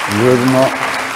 Buongiorno.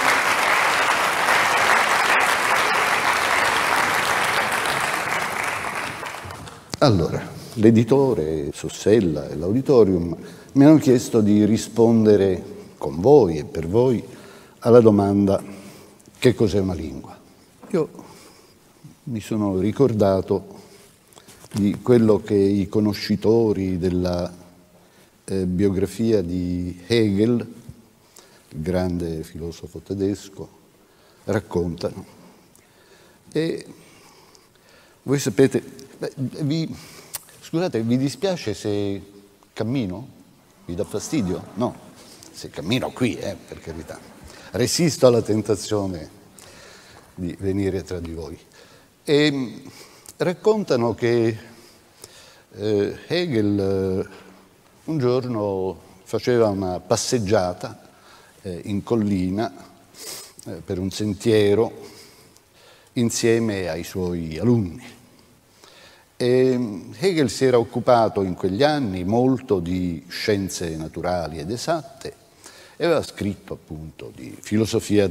Allora, l'editore Sossella e l'auditorium mi hanno chiesto di rispondere con voi e per voi alla domanda: che cos'è una lingua? Io mi sono ricordato di quello che i conoscitori della biografia di Hegel, il grande filosofo tedesco, raccontano. E voi sapete, scusate, vi dispiace se cammino? Vi dà fastidio? No, se cammino qui, per carità. Resisto alla tentazione di venire tra di voi. E raccontano che Hegel un giorno faceva una passeggiata in collina per un sentiero insieme ai suoi alunni. E Hegel si era occupato in quegli anni molto di scienze naturali ed esatte e aveva scritto appunto di filosofia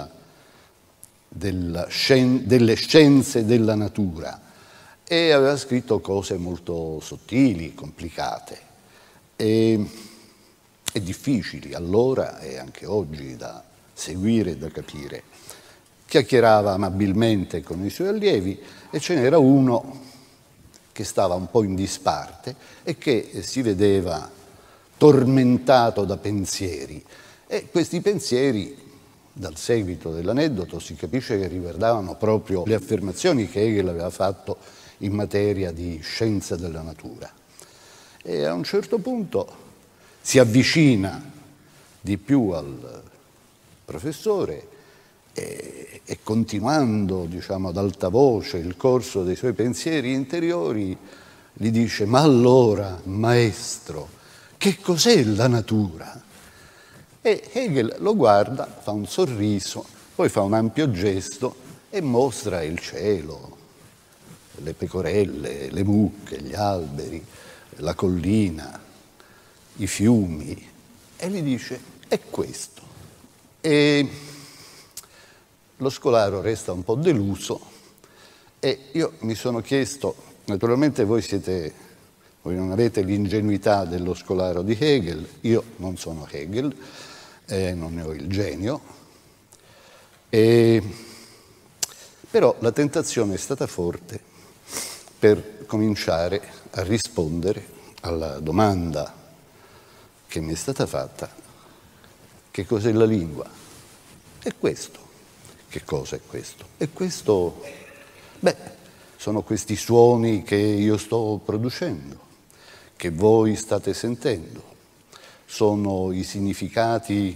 delle scienze della natura e aveva scritto cose molto sottili, complicate e difficili allora e anche oggi da seguire e da capire. Chiacchierava amabilmente con i suoi allievi e ce n'era uno che stava un po' in disparte e che si vedeva tormentato da pensieri. E questi pensieri, dal seguito dell'aneddoto, si capisce che riguardavano proprio le affermazioni che Hegel aveva fatto in materia di scienza della natura. E a un certo punto si avvicina di più al professore e continuando, diciamo, ad alta voce il corso dei suoi pensieri interiori, gli dice: ma allora, maestro, che cos'è la natura? E Hegel lo guarda, fa un sorriso, poi fa un ampio gesto e mostra il cielo, le pecorelle, le mucche, gli alberi, la collina, i fiumi, e gli dice: è questo. E lo scolaro resta un po' deluso e io mi sono chiesto, naturalmente voi non avete l'ingenuità dello scolaro di Hegel, io non sono Hegel, non ne ho il genio, però la tentazione è stata forte per cominciare a rispondere alla domanda che mi è stata fatta: che cos'è la lingua? E questo. Che cosa è questo? E questo, sono questi suoni che io sto producendo, che voi state sentendo, sono i significati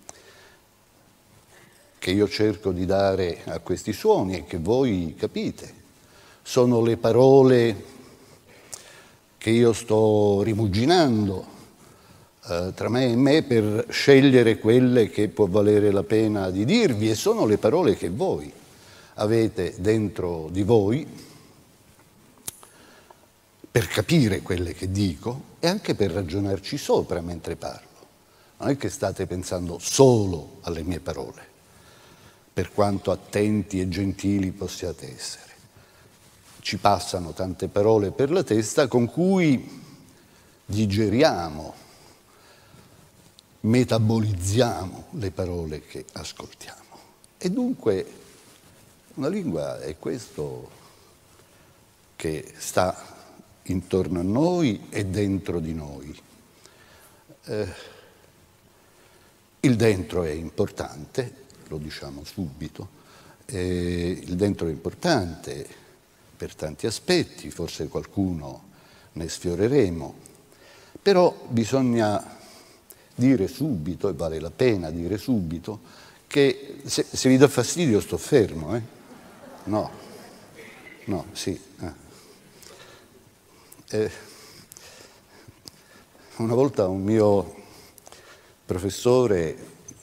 che io cerco di dare a questi suoni e che voi capite, sono le parole che io sto rimuginando tra me e me per scegliere quelle che può valere la pena di dirvi, e sono le parole che voi avete dentro di voi per capire quelle che dico e anche per ragionarci sopra mentre parlo. Non è che state pensando solo alle mie parole, per quanto attenti e gentili possiate essere. Ci passano tante parole per la testa con cui digeriamo, metabolizziamo le parole che ascoltiamo. E dunque una lingua è questo che sta intorno a noi e dentro di noi. Il dentro è importante, lo diciamo subito, il dentro è importante per tanti aspetti, forse qualcuno ne sfioreremo, però bisogna dire subito, e vale la pena dire subito, che se vi dà fastidio sto fermo, No, sì. Una volta un mio professore,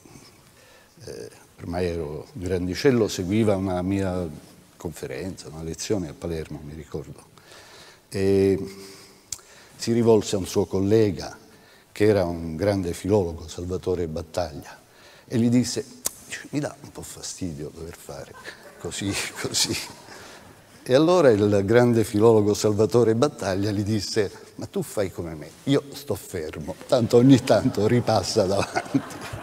ormai ero grandicello, seguiva una mia conferenza, una lezione a Palermo, mi ricordo, e si rivolse a un suo collega che era un grande filologo, Salvatore Battaglia, e gli disse: mi dà un po' fastidio dover fare così, così. E allora il grande filologo Salvatore Battaglia gli disse: ma tu fai come me, io sto fermo, tanto ogni tanto ripassa davanti.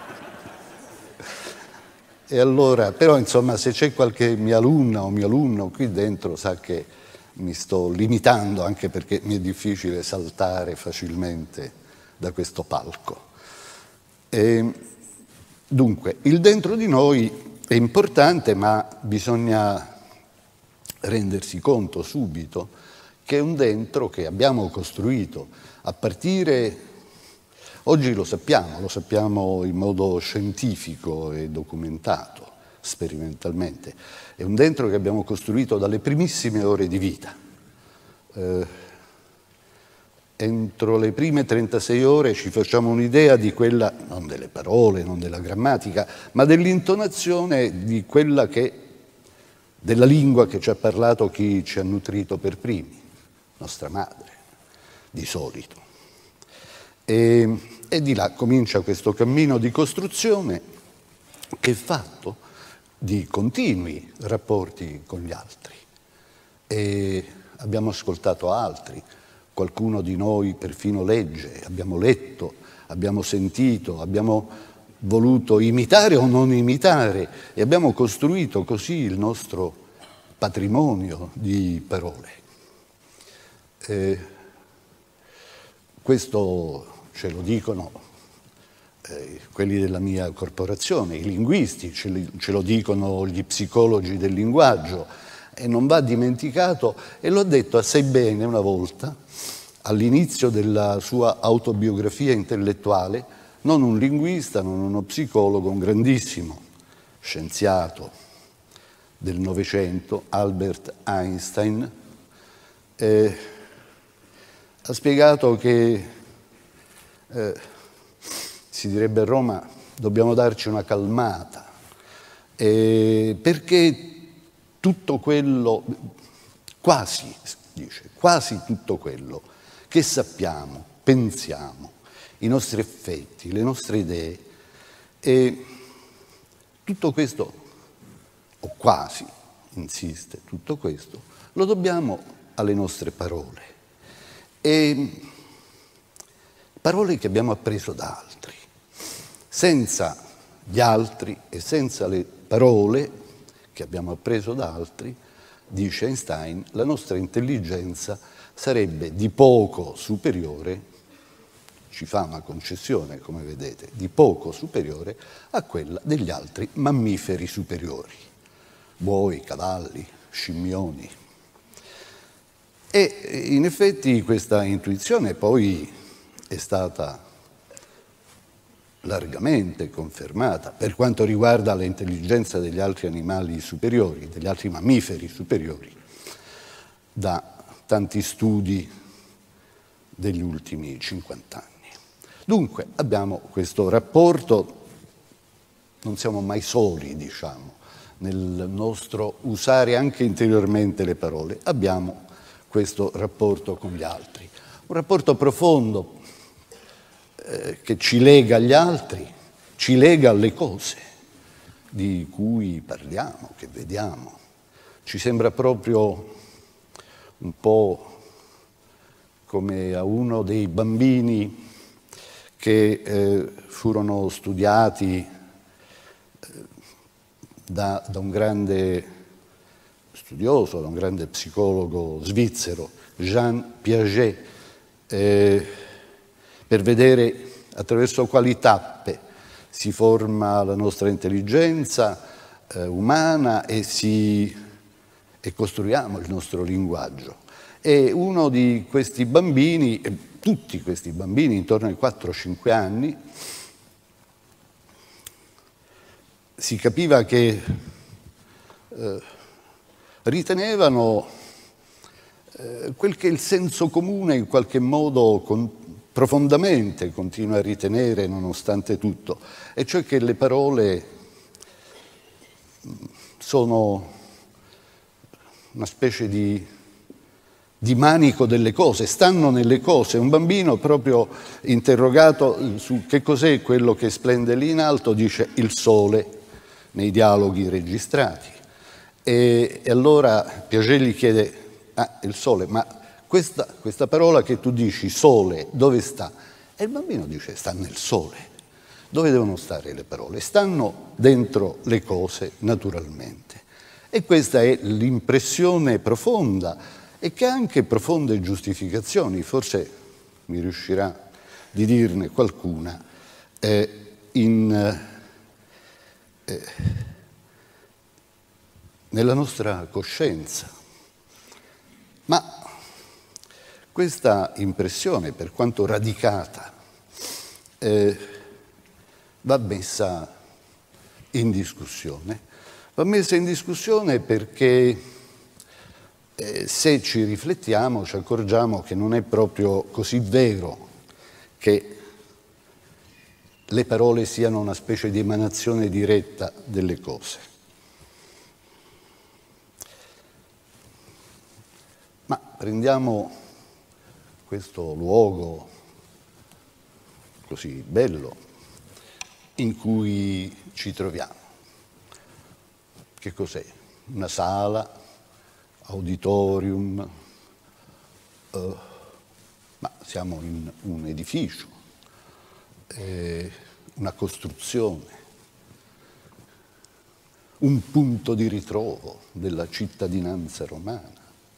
E allora, però insomma, se c'è qualche mia alunna o mio alunno qui dentro sa che mi sto limitando, anche perché mi è difficile saltare facilmente da questo palco. Dunque, il dentro di noi è importante, ma bisogna rendersi conto subito che è un dentro che abbiamo costruito a partire, oggi lo sappiamo in modo scientifico e documentato, sperimentalmente, è un dentro che abbiamo costruito dalle primissime ore di vita. Entro le prime 36 ore ci facciamo un'idea di quella, non delle parole, non della grammatica, ma dell'intonazione di quella che della lingua che ci ha parlato chi ci ha nutrito per primi, nostra madre, di solito. E di là comincia questo cammino di costruzione che è fatto di continui rapporti con gli altri. E abbiamo ascoltato altri, qualcuno di noi perfino legge, abbiamo letto, abbiamo sentito, abbiamo voluto imitare o non imitare e abbiamo costruito così il nostro patrimonio di parole. Questo ce lo dicono quelli della mia corporazione, i linguisti, ce lo dicono gli psicologi del linguaggio e non va dimenticato, e lo ha detto assai bene una volta all'inizio della sua autobiografia intellettuale, non un linguista, non uno psicologo, un grandissimo scienziato del Novecento, Albert Einstein, ha spiegato che, si direbbe a Roma, dobbiamo darci una calmata, perché tutto quello, quasi, dice, quasi tutto quello che sappiamo, pensiamo, i nostri effetti, le nostre idee, e tutto questo, o quasi, insiste, tutto questo, lo dobbiamo alle nostre parole. E parole che abbiamo appreso da altri. Senza gli altri e senza le parole che abbiamo appreso da altri, dice Einstein, la nostra intelligenza sarebbe di poco superiore, ci fa una concessione, come vedete, di poco superiore a quella degli altri mammiferi superiori, buoi, cavalli, scimmioni. E in effetti questa intuizione poi è stata largamente confermata per quanto riguarda l'intelligenza degli altri animali superiori, degli altri mammiferi superiori, da tanti studi degli ultimi 50 anni. Dunque abbiamo questo rapporto, non siamo mai soli, diciamo, nel nostro usare anche interiormente le parole, abbiamo questo rapporto con gli altri, un rapporto profondo che ci lega agli altri, ci lega alle cose di cui parliamo, che vediamo. Ci sembra proprio un po' come a uno dei bambini che furono studiati da un grande studioso, da un grande psicologo svizzero, Jean Piaget, per vedere attraverso quali tappe si forma la nostra intelligenza umana e costruiamo il nostro linguaggio. E uno di questi bambini, tutti questi bambini intorno ai 4-5 anni, si capiva che ritenevano quel che il senso comune in qualche modo profondamente continua a ritenere nonostante tutto, e cioè che le parole sono una specie di di manico delle cose, stanno nelle cose. Un bambino proprio interrogato su che cos'è quello che splende lì in alto dice il sole nei dialoghi registrati. E allora Piaget gli chiede, il sole, ma questa parola che tu dici, sole, dove sta? E il bambino dice, sta nel sole. Dove devono stare le parole? Stanno dentro le cose, naturalmente. E questa è l'impressione profonda e che ha anche profonde giustificazioni, forse mi riuscirà di dirne qualcuna, nella nostra coscienza. Ma questa impressione, per quanto radicata, va messa in discussione. Va messa in discussione perché se ci riflettiamo ci accorgiamo che non è proprio così vero che le parole siano una specie di emanazione diretta delle cose. Ma prendiamo questo luogo così bello in cui ci troviamo. Che cos'è? Una sala, auditorium, ma siamo in un edificio, una costruzione, un punto di ritrovo della cittadinanza romana.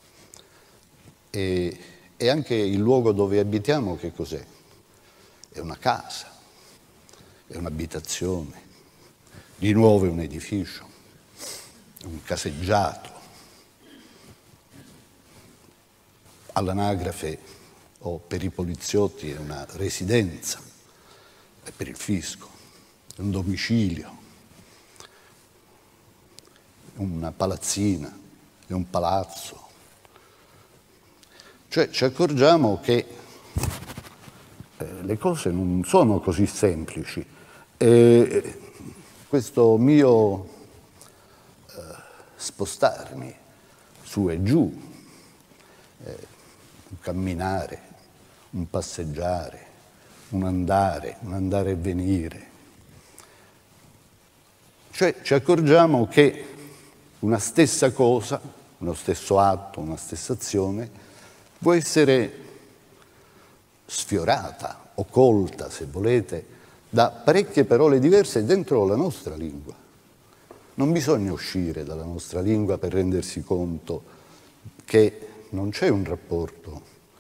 E anche il luogo dove abitiamo che cos'è? È una casa, è un'abitazione, di nuovo è un edificio, è un caseggiato. All'anagrafe o per i poliziotti è una residenza, è per il fisco, è un domicilio, è una palazzina, è un palazzo. Cioè ci accorgiamo che le cose non sono così semplici. Questo mio spostarmi su e giù, un camminare, un passeggiare, un andare e venire. Cioè ci accorgiamo che una stessa cosa, uno stesso atto, una stessa azione può essere sfiorata o colta, se volete, da parecchie parole diverse dentro la nostra lingua. Non bisogna uscire dalla nostra lingua per rendersi conto che non c'è un rapporto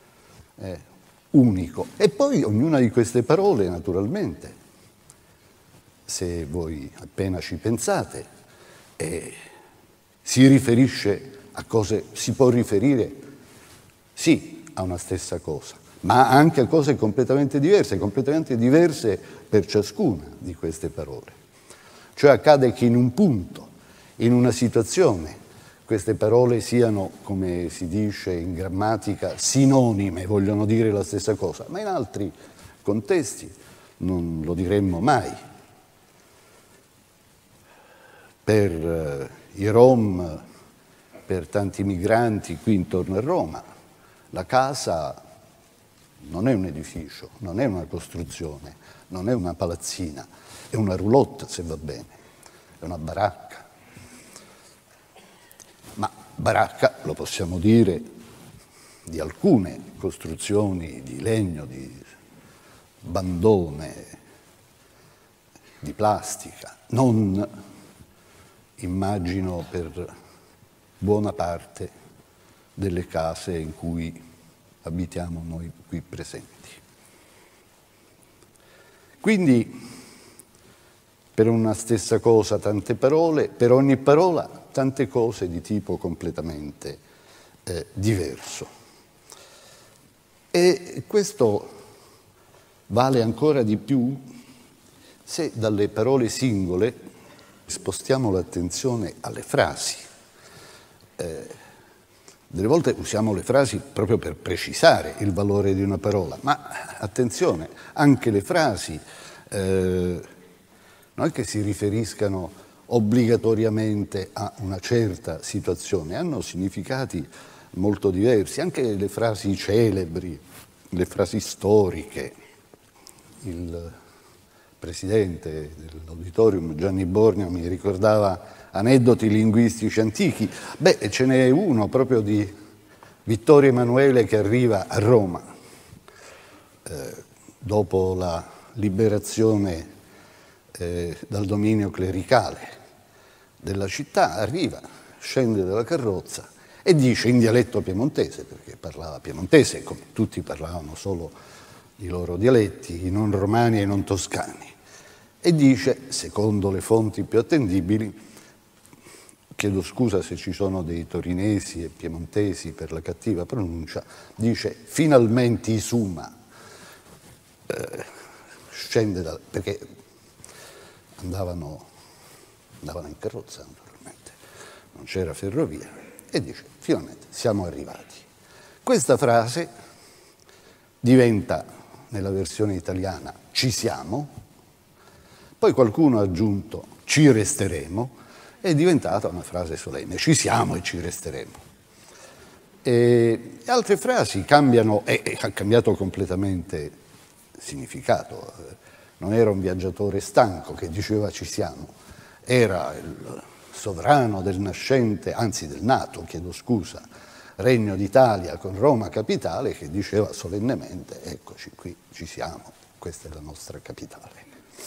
unico. E poi ognuna di queste parole, naturalmente, se voi appena ci pensate, si riferisce a cose, si può riferire, sì, a una stessa cosa, ma anche a cose completamente diverse per ciascuna di queste parole. Cioè accade che in un punto, in una situazione, queste parole siano, come si dice in grammatica, sinonime, vogliono dire la stessa cosa, ma in altri contesti non lo diremmo mai. Per i Rom, per tanti migranti qui intorno a Roma, la casa non è un edificio, non è una costruzione, non è una palazzina, è una roulotte, se va bene, è una baracca. Ma baracca, lo possiamo dire, di alcune costruzioni di legno, di bandone, di plastica, non immagino per buona parte delle case in cui abitiamo noi qui presenti. Quindi per una stessa cosa tante parole, per ogni parola tante cose di tipo completamente diverso. E questo vale ancora di più se dalle parole singole spostiamo l'attenzione alle frasi. Delle volte usiamo le frasi proprio per precisare il valore di una parola, ma attenzione, anche le frasi non è che si riferiscano obbligatoriamente a una certa situazione, hanno significati molto diversi, anche le frasi celebri, le frasi storiche. Il presidente dell'auditorium, Gianni Borgna, mi ricordava aneddoti linguistici antichi. Beh, ce n'è uno proprio di Vittorio Emanuele che arriva a Roma dopo la liberazione dal dominio clericale della città, arriva, scende dalla carrozza e dice in dialetto piemontese, perché parlava piemontese, come tutti parlavano solo i loro dialetti, i non romani e i non toscani, e dice, secondo le fonti più attendibili, chiedo scusa se ci sono dei torinesi e piemontesi per la cattiva pronuncia, dice finalmente Isuma, scende perché andavano in carrozza naturalmente, non c'era ferrovia, e dice finalmente siamo arrivati. Questa frase diventa nella versione italiana ci siamo, poi qualcuno ha aggiunto ci resteremo, è diventata una frase solenne, ci siamo e ci resteremo. E altre frasi cambiano, e ha cambiato completamente significato. Non era un viaggiatore stanco che diceva ci siamo, era il sovrano del nascente, anzi del nato, chiedo scusa, Regno d'Italia con Roma capitale, che diceva solennemente eccoci qui, ci siamo, questa è la nostra capitale.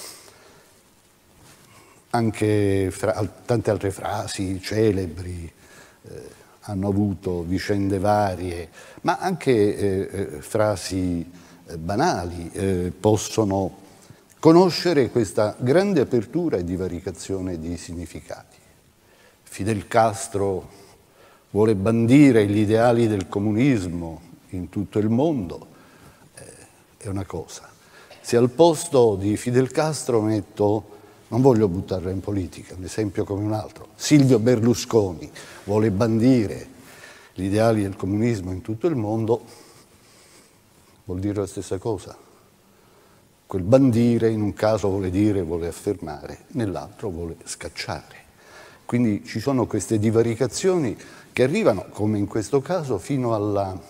Anche tante altre frasi celebri hanno avuto vicende varie, ma anche frasi banali possono conoscere questa grande apertura e divaricazione di significati. Fidel Castro vuole bandire gli ideali del comunismo in tutto il mondo, è una cosa. Se al posto di Fidel Castro metto, non voglio buttarla in politica, un esempio come un altro, Silvio Berlusconi vuole bandire gli ideali del comunismo in tutto il mondo, vuol dire la stessa cosa. Quel bandire in un caso vuole dire, vuole affermare, nell'altro vuole scacciare. Quindi ci sono queste divaricazioni che arrivano, come in questo caso, fino alla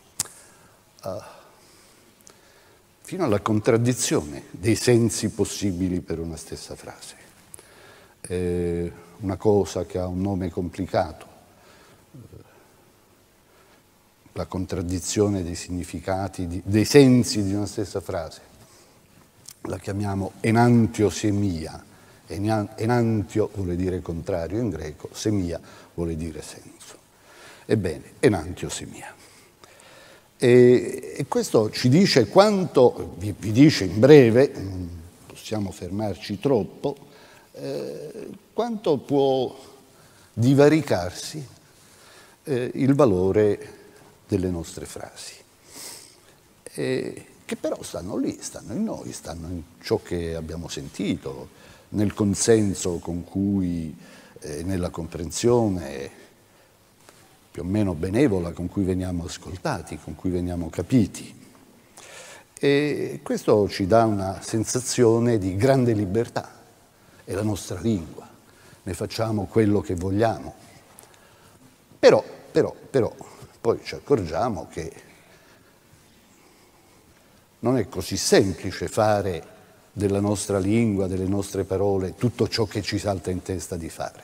contraddizione dei sensi possibili per una stessa frase. Una cosa che ha un nome complicato, la contraddizione dei significati, dei sensi di una stessa frase, la chiamiamo enantiosemia. Enantio vuole dire contrario in greco, semia vuole dire senso. Ebbene, enantiosemia. E questo ci dice quanto, vi dice in breve, non possiamo fermarci troppo, quanto può divaricarsi il valore delle nostre frasi, che però stanno lì, stanno in noi, stanno in ciò che abbiamo sentito, nel consenso con cui, nella comprensione più o meno benevola con cui veniamo ascoltati, con cui veniamo capiti. E questo ci dà una sensazione di grande libertà. È la nostra lingua, ne facciamo quello che vogliamo. Però, poi ci accorgiamo che non è così semplice fare della nostra lingua, delle nostre parole, tutto ciò che ci salta in testa di fare.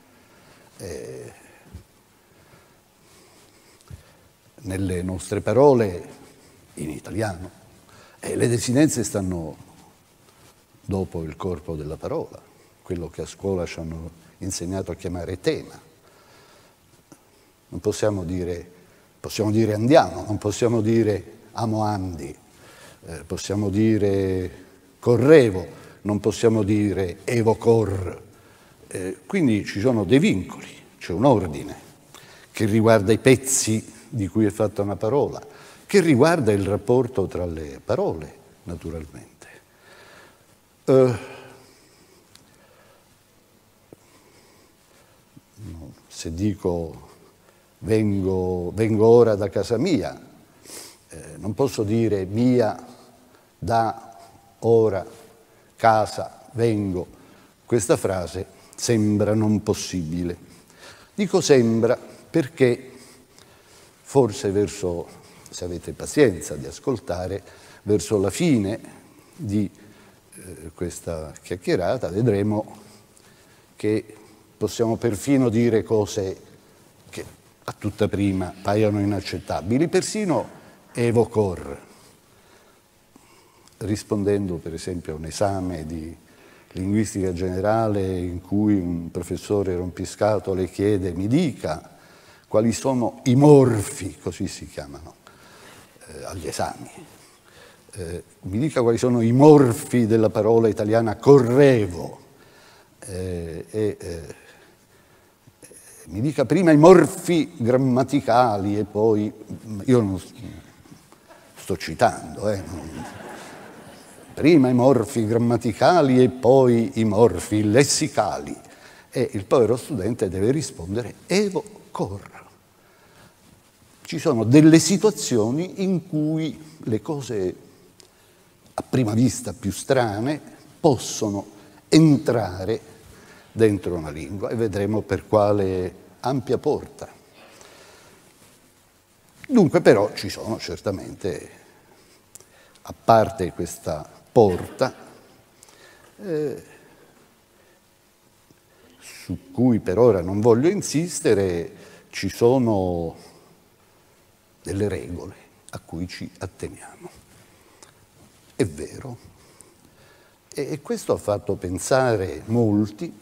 Nelle nostre parole, in italiano, le desinenze stanno dopo il corpo della parola, quello che a scuola ci hanno insegnato a chiamare tema. Non possiamo dire andiamo, non possiamo dire amo andi, possiamo dire correvo, non possiamo dire evo cor. Quindi ci sono dei vincoli, c'è un ordine che riguarda i pezzi di cui è fatta una parola, che riguarda il rapporto tra le parole, naturalmente. Se dico vengo ora da casa mia, non posso dire mia, da, ora, casa, vengo. Questa frase sembra non possibile. Dico sembra perché forse verso, se avete pazienza di ascoltare, verso la fine di questa chiacchierata vedremo che possiamo perfino dire cose che a tutta prima paiono inaccettabili, persino Evo Cor, rispondendo per esempio a un esame di linguistica generale in cui un professore rompiscatole chiede mi dica quali sono i morfi, così si chiamano agli esami, mi dica quali sono i morfi della parola italiana correvo, mi dica prima i morfi grammaticali e poi, io non sto citando, prima i morfi grammaticali e poi i morfi lessicali, e il povero studente deve rispondere Evo Cor. Ci sono delle situazioni in cui le cose a prima vista più strane possono entrare dentro una lingua e vedremo per quale ampia porta. Dunque però ci sono certamente, a parte questa porta, su cui per ora non voglio insistere, ci sono delle regole a cui ci atteniamo. È vero. E questo ha fatto pensare molti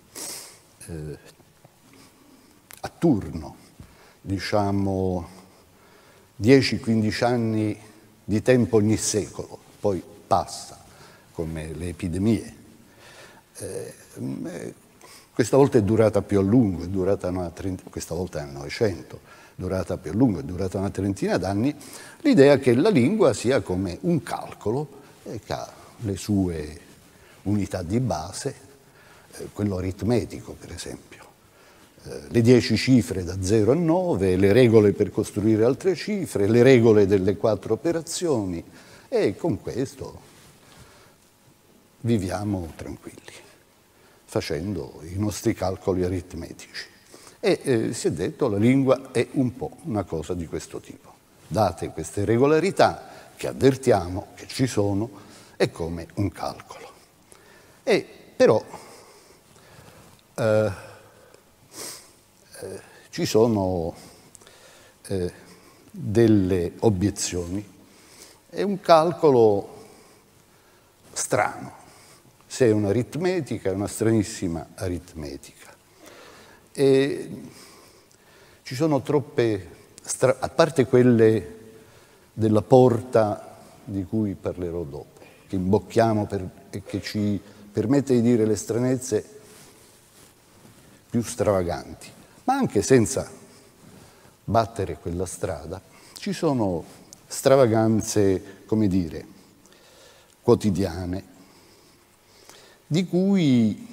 a turno, diciamo 10-15 anni di tempo ogni secolo, poi passa come le epidemie. Questa volta è durata più a lungo, è durata questa volta nel Novecento, durata più a lungo, è durata una trentina d'anni, l'idea che la lingua sia come un calcolo che ha le sue unità di base, quello aritmetico per esempio, le 10 cifre da 0 a 9, le regole per costruire altre cifre, le regole delle 4 operazioni, e con questo viviamo tranquilli, facendo i nostri calcoli aritmetici. E si è detto la lingua è un po' una cosa di questo tipo. Date queste regolarità che avvertiamo che ci sono, è come un calcolo. E però ci sono delle obiezioni. È un calcolo strano. Se è un'aritmetica, è una stranissima aritmetica. E ci sono troppe, a parte quelle della porta di cui parlerò dopo, che imbocchiamo e che ci permette di dire le stranezze più stravaganti, ma anche senza battere quella strada, ci sono stravaganze, come dire, quotidiane, di cui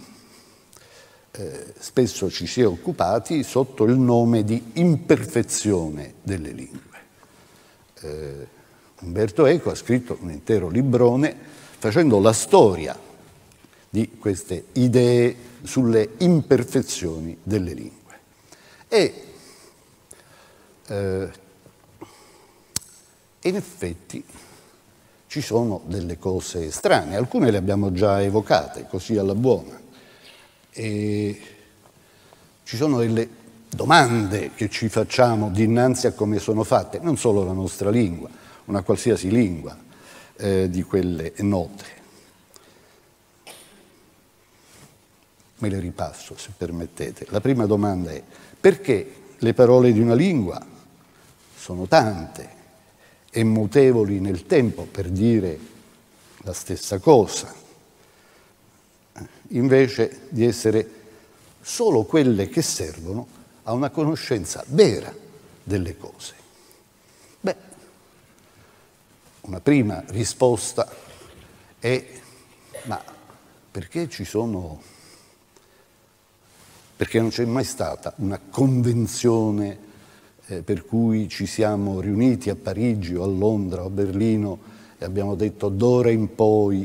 spesso ci si è occupati sotto il nome di imperfezione delle lingue. Umberto Eco ha scritto un intero librone facendo la storia di queste idee sulle imperfezioni delle lingue. E in effetti ci sono delle cose strane, alcune le abbiamo già evocate, così alla buona. E ci sono delle domande che ci facciamo dinanzi a come sono fatte, non solo la nostra lingua, una qualsiasi lingua di quelle note. Me le ripasso, se permettete. La prima domanda è: perché le parole di una lingua sono tante e mutevoli nel tempo per dire la stessa cosa, invece di essere solo quelle che servono a una conoscenza vera delle cose? Beh, una prima risposta è: ma perché non c'è mai stata una convenzione per cui ci siamo riuniti a Parigi o a Londra o a Berlino e abbiamo detto d'ora in poi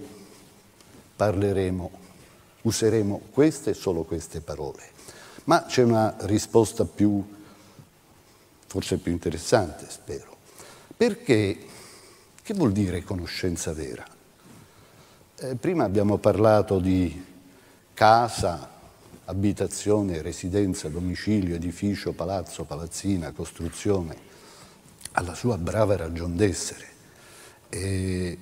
useremo queste e solo queste parole? Ma c'è una risposta più forse più interessante, spero. Perché, che vuol dire conoscenza vera? Prima abbiamo parlato di casa, abitazione, residenza, domicilio, edificio, palazzo, palazzina, costruzione, alla sua brava ragion d'essere. E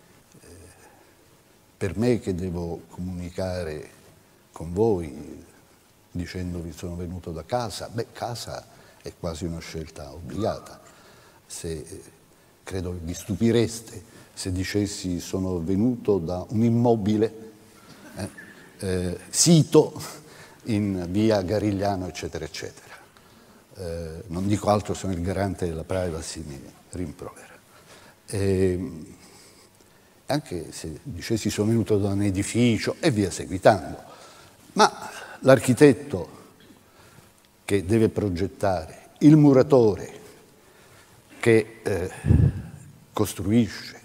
per me che devo comunicare con voi dicendovi sono venuto da casa, beh, casa è quasi una scelta obbligata. Credo che vi stupireste se dicessi sono venuto da un immobile sito in via Garigliano, eccetera, eccetera. Non dico altro, sono il garante della privacy, mi rimprovera. Anche se dicessi sono venuto da un edificio e via seguitando, ma l'architetto che deve progettare, il muratore che costruisce,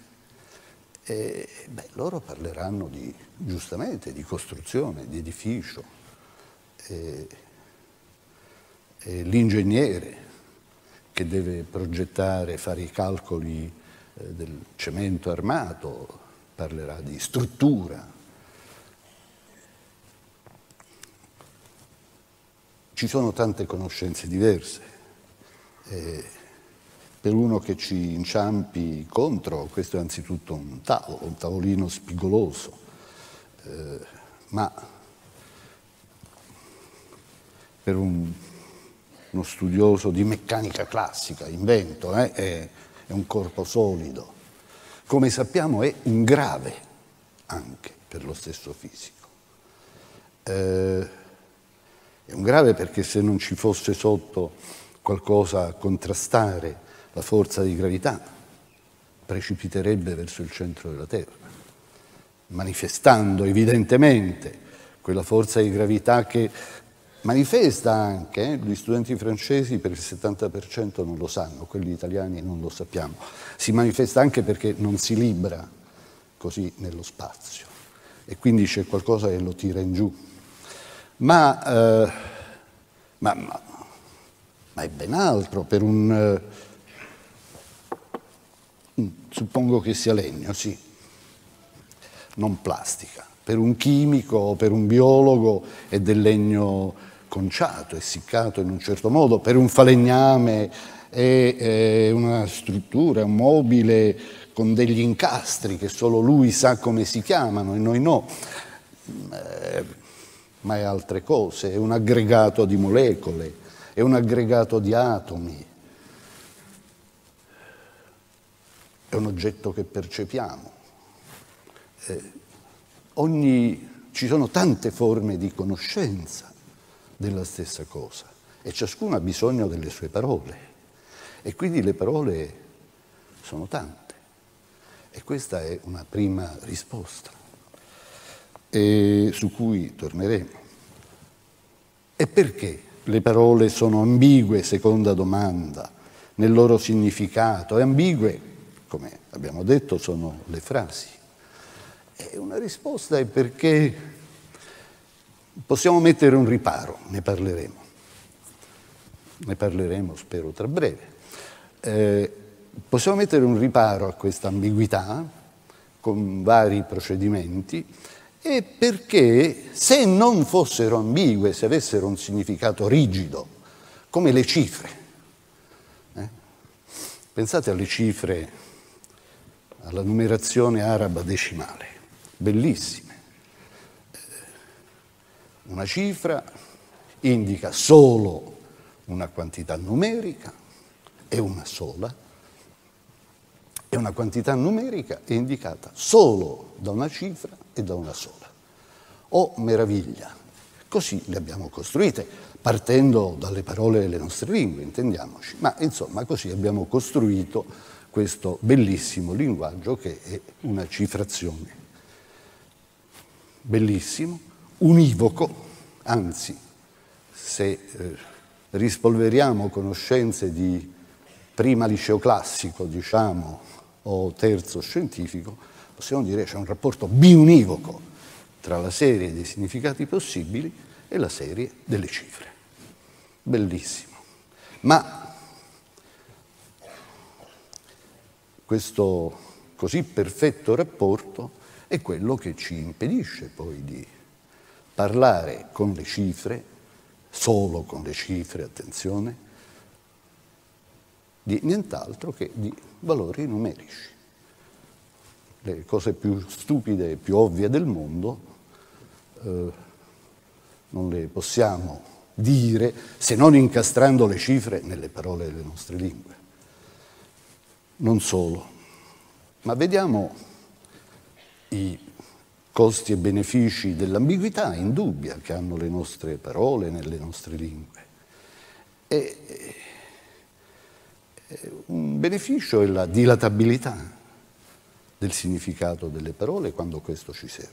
loro parleranno giustamente di costruzione, di edificio, l'ingegnere che deve progettare, fare i calcoli del cemento armato, parlerà di struttura. Ci sono tante conoscenze diverse. Per uno che ci inciampi contro, questo è anzitutto un tavolino spigoloso, ma per uno studioso di meccanica classica, invento, è un corpo solido. Come sappiamo è un grave anche per lo stesso fisico. È un grave perché se non ci fosse sotto qualcosa a contrastare la forza di gravità, precipiterebbe verso il centro della Terra, manifestando evidentemente quella forza di gravità che manifesta anche, gli studenti francesi per il 70% non lo sanno, quelli italiani non lo sappiamo, si manifesta anche perché non si libra così nello spazio e quindi c'è qualcosa che lo tira in giù. Ma è ben altro per suppongo che sia legno, sì, non plastica. Per un chimico o per un biologo è del legno conciato, essiccato in un certo modo, per un falegname è una struttura, un mobile con degli incastri che solo lui sa come si chiamano e noi no, ma è altre cose, è un aggregato di molecole, è un aggregato di atomi, è un oggetto che percepiamo. Ci sono tante forme di conoscenza della stessa cosa e ciascuno ha bisogno delle sue parole e quindi le parole sono tante e questa è una prima risposta su cui torneremo. E perché le parole sono ambigue, seconda domanda, nel loro significato? E ambigue, come abbiamo detto, sono le frasi. E una risposta è perché possiamo mettere un riparo, ne parleremo spero tra breve. Possiamo mettere un riparo a questa ambiguità con vari procedimenti e perché se non fossero ambigue, se avessero un significato rigido, come le cifre, pensate alle cifre, alla numerazione araba decimale, bellissime. Una cifra indica solo una quantità numerica, è una sola, e una quantità numerica è indicata solo da una cifra e da una sola. Oh meraviglia! Così le abbiamo costruite, partendo dalle parole delle nostre lingue, intendiamoci, ma insomma così abbiamo costruito questo bellissimo linguaggio che è una cifrazione. Bellissimo, univoco, anzi, se rispolveriamo conoscenze di prima liceo classico, diciamo, o terzo scientifico, possiamo dire che c'è un rapporto biunivoco tra la serie dei significati possibili e la serie delle cifre. Bellissimo. Ma questo così perfetto rapporto è quello che ci impedisce poi di parlare con le cifre, solo con le cifre, attenzione, di nient'altro che di valori numerici. Le cose più stupide e più ovvie del mondo non le possiamo dire se non incastrando le cifre nelle parole delle nostre lingue. Non solo, ma vediamo i costi e benefici dell'ambiguità indubbia che hanno le nostre parole nelle nostre lingue. Un beneficio è la dilatabilità del significato delle parole quando questo ci serve.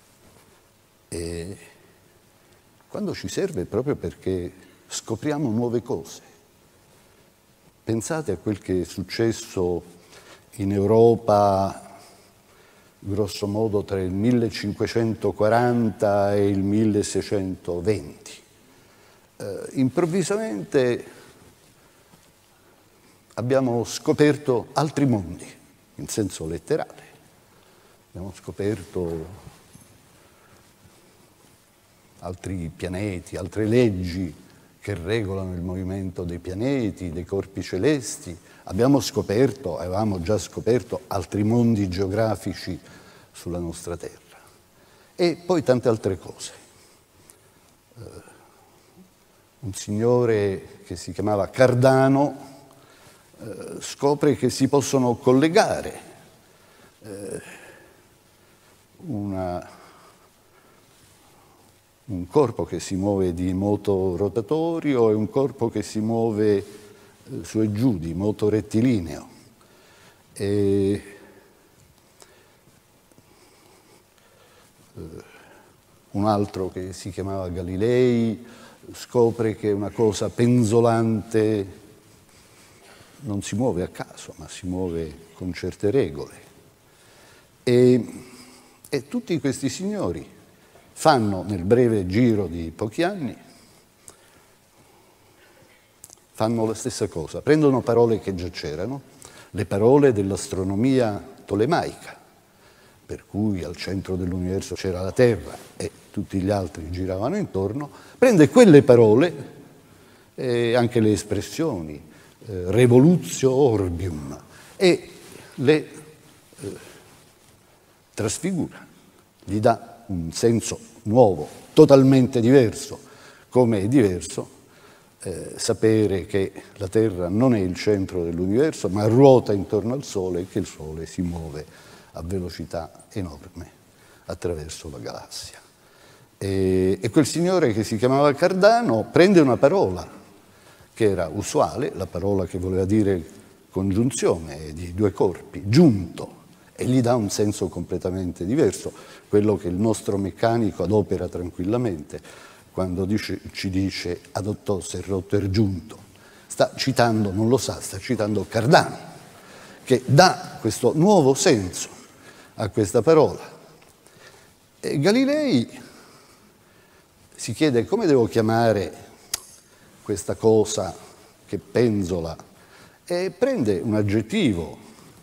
E quando ci serve proprio perché scopriamo nuove cose. Pensate a quel che è successo in Europa, grosso modo, tra il 1540 e il 1620. Improvvisamente abbiamo scoperto altri mondi, in senso letterale. Abbiamo scoperto altri pianeti, altre leggi che regolano il movimento dei pianeti, dei corpi celesti. Avevamo già scoperto altri mondi geografici sulla nostra Terra. E poi tante altre cose. Un signore che si chiamava Cardano scopre che si possono collegare un corpo che si muove di moto rotatorio e un corpo che si muove su e giù di moto rettilineo. Un altro che si chiamava Galilei scopre che una cosa penzolante non si muove a caso, ma si muove con certe regole. E tutti questi signori fanno nel breve giro di pochi anni, fanno la stessa cosa, prendono parole che già c'erano, le parole dell'astronomia tolemaica, per cui al centro dell'universo c'era la Terra e tutti gli altri giravano intorno, prende quelle parole e anche le espressioni, revolutio orbium, e le trasfigura, gli dà un senso nuovo, totalmente diverso, come è diverso sapere che la Terra non è il centro dell'universo, ma ruota intorno al Sole e che il Sole si muove a velocità enorme attraverso la galassia. E quel signore che si chiamava Cardano prende una parola che era usuale, la parola che voleva dire congiunzione di due corpi, giunto, e gli dà un senso completamente diverso, quello che il nostro meccanico adopera tranquillamente quando ci dice adottò, se rotto er giunto. Sta citando, non lo sa, sta citando Cardano, che dà questo nuovo senso a questa parola. E Galilei si chiede come devo chiamare questa cosa che penzola e prende un aggettivo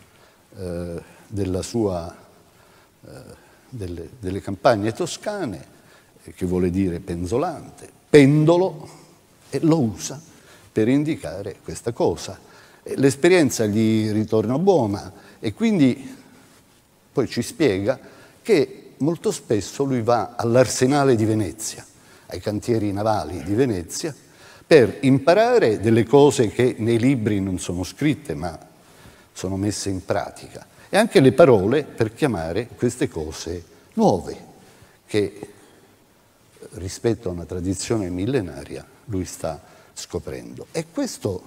delle campagne toscane che vuole dire penzolante, pendolo, e lo usa per indicare questa cosa. L'esperienza gli ritorna buona e quindi poi ci spiega che molto spesso lui va all'Arsenale di Venezia, ai cantieri navali di Venezia, per imparare delle cose che nei libri non sono scritte ma sono messe in pratica, e anche le parole per chiamare queste cose nuove che rispetto a una tradizione millenaria lui sta scoprendo. E questo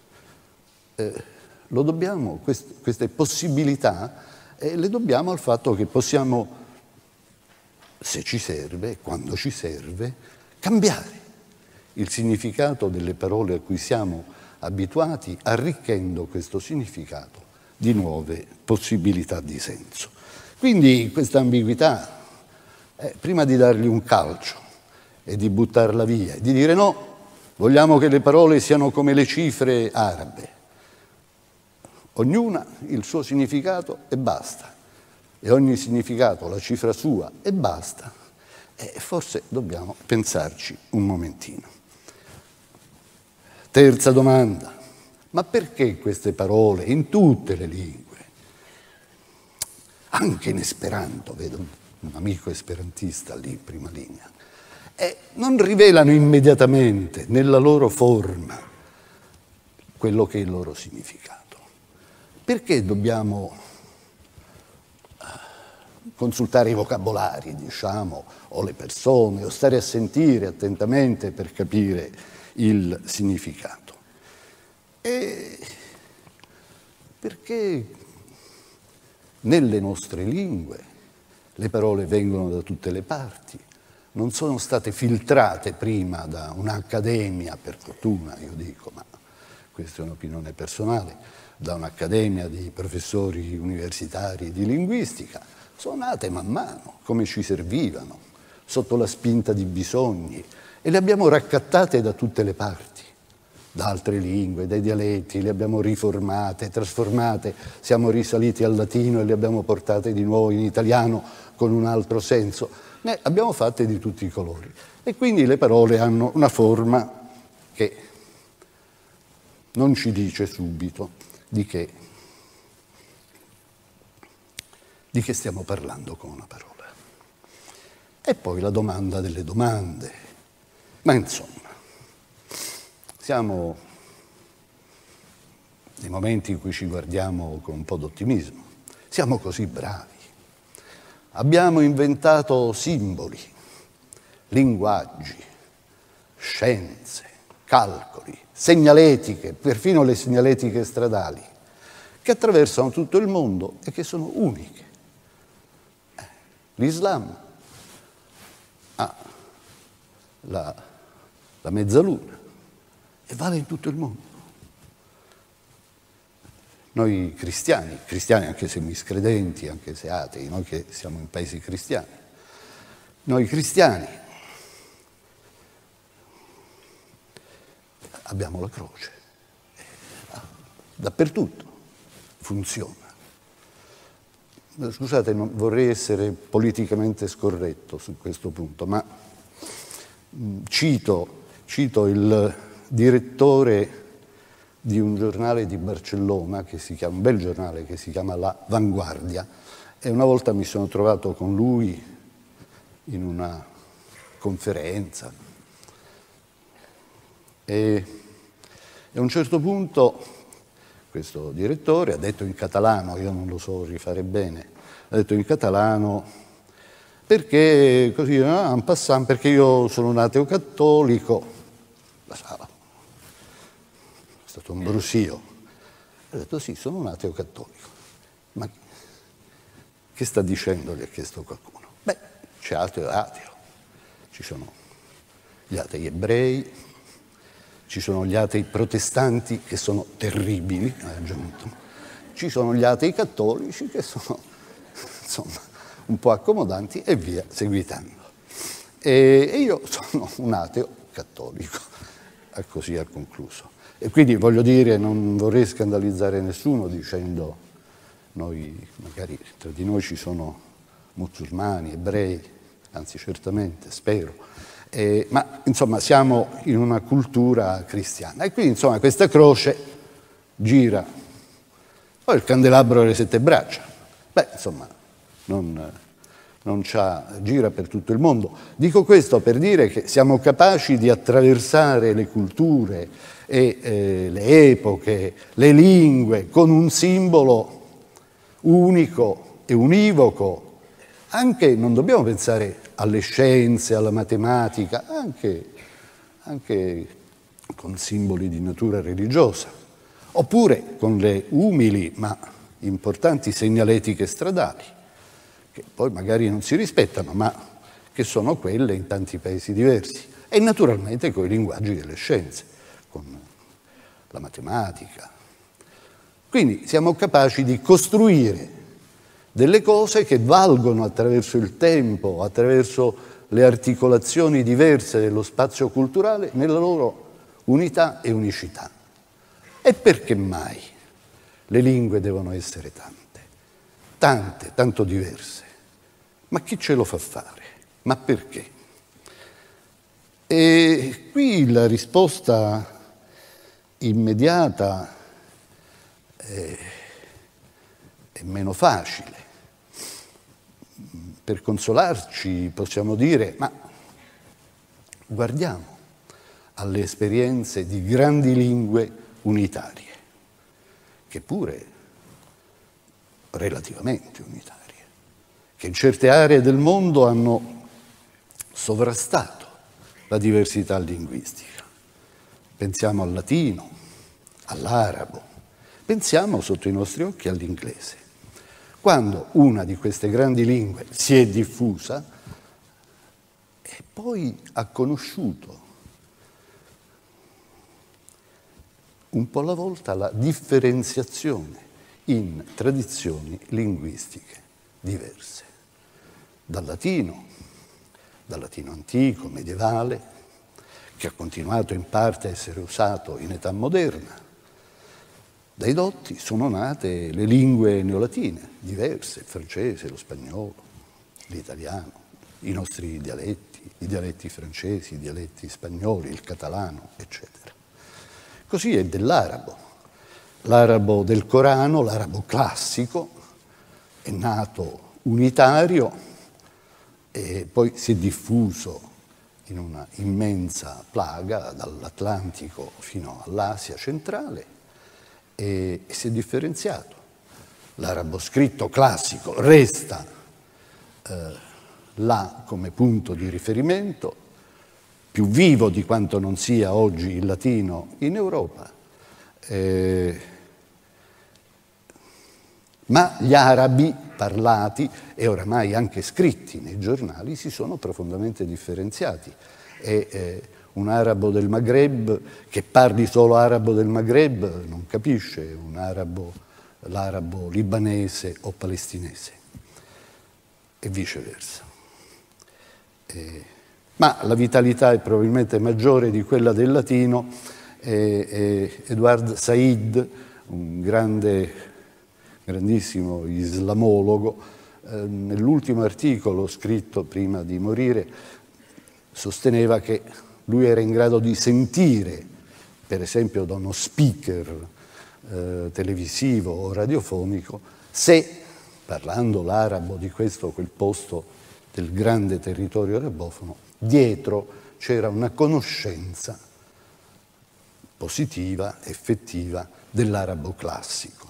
lo dobbiamo, queste possibilità le dobbiamo al fatto che possiamo, se ci serve, quando ci serve, cambiare il significato delle parole a cui siamo abituati, arricchendo questo significato di nuove possibilità di senso. Quindi questa ambiguità, prima di dargli un calcio e di buttarla via, e di dire no, vogliamo che le parole siano come le cifre arabe, ognuna il suo significato e basta, e ogni significato la cifra sua e basta, e forse dobbiamo pensarci un momentino. Terza domanda, ma perché queste parole in tutte le lingue, anche in esperanto, vedo un amico esperantista lì in prima linea, non rivelano immediatamente nella loro forma quello che è il loro significato? Perché dobbiamo consultare i vocabolari, diciamo, o le persone, o stare a sentire attentamente per capire il significato? E perché nelle nostre lingue le parole vengono da tutte le parti, non sono state filtrate prima da un'accademia, per fortuna io dico, ma questa è un'opinione personale, da un'accademia di professori universitari di linguistica, sono nate man mano, come ci servivano, sotto la spinta di bisogni, e le abbiamo raccattate da tutte le parti, da altre lingue, dai dialetti, le abbiamo riformate, trasformate, siamo risaliti al latino e le abbiamo portate di nuovo in italiano con un altro senso. Ne abbiamo fatte di tutti i colori. E quindi le parole hanno una forma che non ci dice subito di che stiamo parlando con una parola. E poi la domanda delle domande. Ma insomma, siamo nei momenti in cui ci guardiamo con un po' d'ottimismo. Siamo così bravi. Abbiamo inventato simboli, linguaggi, scienze, calcoli, segnaletiche, perfino le segnaletiche stradali, che attraversano tutto il mondo e che sono uniche. L'Islam ha la mezzaluna e vale in tutto il mondo. Noi cristiani anche se miscredenti, anche se atei, noi che siamo in paesi cristiani, noi cristiani abbiamo la croce, dappertutto funziona. Scusate, non vorrei essere politicamente scorretto su questo punto, ma cito il direttore di un giornale di Barcellona, un bel giornale che si chiama La Vanguardia, e una volta mi sono trovato con lui in una conferenza e a un certo punto questo direttore ha detto in catalano, io non lo so rifare bene, ha detto in catalano perché così, en passant, perché io sono un ateo cattolico, la sala. È stato un brusio. Ha detto sì, sono un ateo cattolico. Ma che sta dicendo? Gli ha chiesto qualcuno. Beh, c'è ateo e ateo. Ci sono gli atei ebrei, ci sono gli atei protestanti che sono terribili, ha aggiunto. Ci sono gli atei cattolici che sono, insomma, un po' accomodanti e via seguitando. E io sono un ateo cattolico, così ha concluso. E quindi voglio dire, non vorrei scandalizzare nessuno dicendo magari tra di noi ci sono musulmani, ebrei, anzi certamente, spero, ma insomma siamo in una cultura cristiana. E quindi insomma questa croce gira, poi il candelabro delle 7 braccia, beh insomma gira per tutto il mondo. Dico questo per dire che siamo capaci di attraversare le culture e le epoche, le lingue, con un simbolo unico e univoco. Anche, non dobbiamo pensare alle scienze, alla matematica, anche con simboli di natura religiosa, oppure con le umili ma importanti segnaletiche stradali, che poi magari non si rispettano, ma che sono quelle in tanti paesi diversi, e naturalmente con i linguaggi delle scienze, con la matematica. Quindi siamo capaci di costruire delle cose che valgono attraverso il tempo, attraverso le articolazioni diverse dello spazio culturale, nella loro unità e unicità. E perché mai le lingue devono essere tante, tante, tanto diverse. Ma chi ce lo fa fare? Ma perché? E qui la risposta immediata è meno facile. Per consolarci possiamo dire, ma guardiamo alle esperienze di grandi lingue unitarie, che pure relativamente unitarie, che in certe aree del mondo hanno sovrastato la diversità linguistica. Pensiamo al latino, all'arabo, pensiamo sotto i nostri occhi all'inglese. Quando una di queste grandi lingue si è diffusa e poi ha conosciuto un po' alla volta la differenziazione in tradizioni linguistiche diverse, dal latino antico, medievale, che ha continuato in parte a essere usato in età moderna. Dai dotti sono nate le lingue neolatine, diverse, il francese, lo spagnolo, l'italiano, i nostri dialetti, i dialetti francesi, i dialetti spagnoli, il catalano, eccetera. Così è dell'arabo. L'arabo del Corano, l'arabo classico, è nato unitario e poi si è diffuso in una immensa plaga dall'Atlantico fino all'Asia centrale e si è differenziato. L'arabo scritto classico resta là come punto di riferimento, più vivo di quanto non sia oggi il latino in Europa, ma gli arabi parlati e oramai anche scritti nei giornali si sono profondamente differenziati. Un arabo del Maghreb che parli solo arabo del Maghreb non capisce l'arabo libanese o palestinese e viceversa. Ma la vitalità è probabilmente maggiore di quella del latino. Edward Said, un grandissimo islamologo, nell'ultimo articolo scritto prima di morire sosteneva che lui era in grado di sentire, per esempio da uno speaker televisivo o radiofonico, se, parlando l'arabo di questo o quel posto del grande territorio arabofono, dietro c'era una conoscenza positiva, effettiva, dell'arabo classico.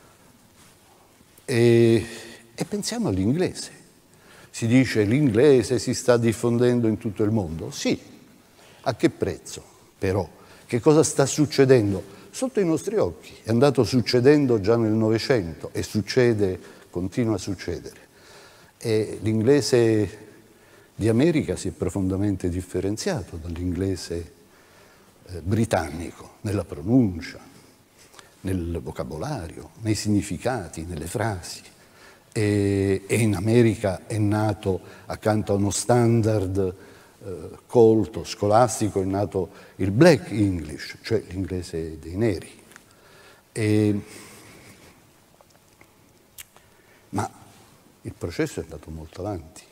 E pensiamo all'inglese. Si dice l'inglese si sta diffondendo in tutto il mondo. Sì, a che prezzo però? Che cosa sta succedendo? Sotto i nostri occhi. È andato succedendo già nel Novecento e continua a succedere. E l'inglese di America si è profondamente differenziato dall'inglese britannico nella pronuncia, nel vocabolario, nei significati, nelle frasi. E in America è nato, accanto a uno standard colto, scolastico, è nato il Black English, cioè l'inglese dei neri. Ma il processo è andato molto avanti.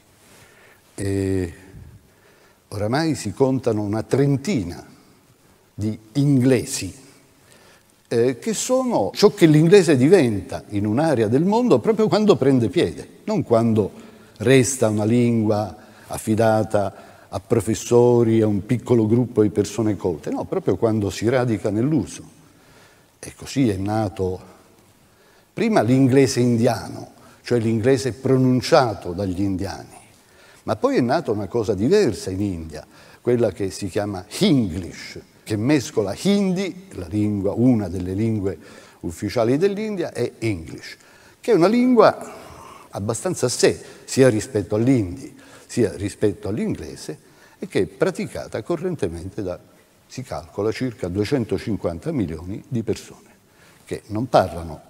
Oramai si contano una trentina di inglesi che sono ciò che l'inglese diventa in un'area del mondo proprio quando prende piede, non quando resta una lingua affidata a professori, a un piccolo gruppo di persone colte, no, proprio quando si radica nell'uso. E così è nato prima l'inglese indiano, cioè l'inglese pronunciato dagli indiani, ma poi è nata una cosa diversa in India, quella che si chiama Hinglish, che mescola Hindi, la lingua, una delle lingue ufficiali dell'India, e English, che è una lingua abbastanza a sé, sia rispetto all'Hindi, sia rispetto all'inglese, e che è praticata correntemente da, si calcola, circa 250 milioni di persone, che non parlano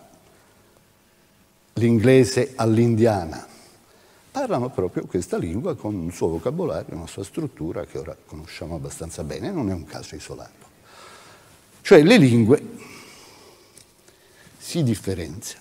l'inglese all'indiana, parlano proprio questa lingua con un suo vocabolario, una sua struttura che ora conosciamo abbastanza bene, non è un caso isolato. Cioè le lingue si differenziano.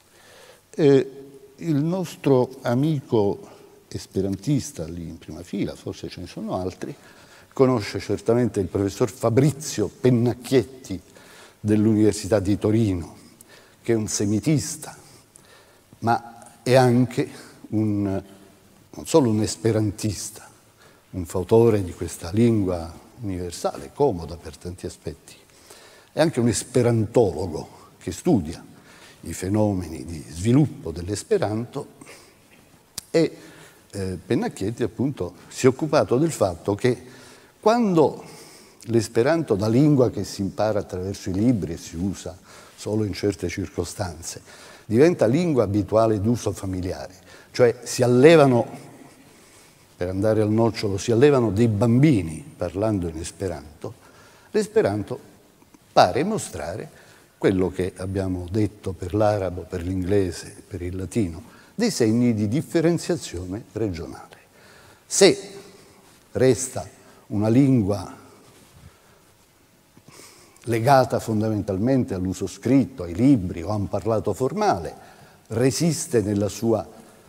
Il nostro amico esperantista lì in prima fila, forse ce ne sono altri, conosce certamente il professor Fabrizio Pennacchietti dell'Università di Torino, che è un semitista, ma è anche non solo un esperantista, un fautore di questa lingua universale, comoda per tanti aspetti, è anche un esperantologo che studia i fenomeni di sviluppo dell'esperanto e Pennacchietti appunto si è occupato del fatto che quando l'esperanto, da lingua che si impara attraverso i libri e si usa solo in certe circostanze, diventa lingua abituale d'uso familiare, cioè si allevano, per andare al nocciolo, si allevano dei bambini parlando in esperanto, l'esperanto pare mostrare quello che abbiamo detto per l'arabo, per l'inglese, per il latino, dei segni di differenziazione regionale. Se resta una lingua legata fondamentalmente all'uso scritto, ai libri o a un parlato formale, resiste nella sua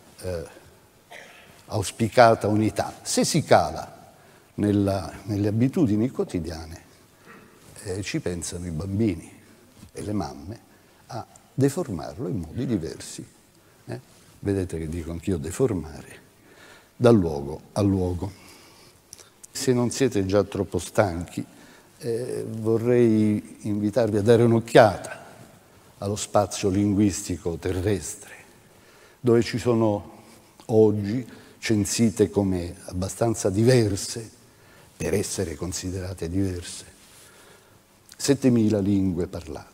auspicata unità. Se si cala nelle abitudini quotidiane, ci pensano i bambini e le mamme a deformarlo in modi diversi. Vedete che dico anch'io deformare, da luogo a luogo. Se non siete già troppo stanchi, vorrei invitarvi a dare un'occhiata allo spazio linguistico terrestre, dove ci sono oggi censite come abbastanza diverse, per essere considerate diverse, 7.000 lingue parlate.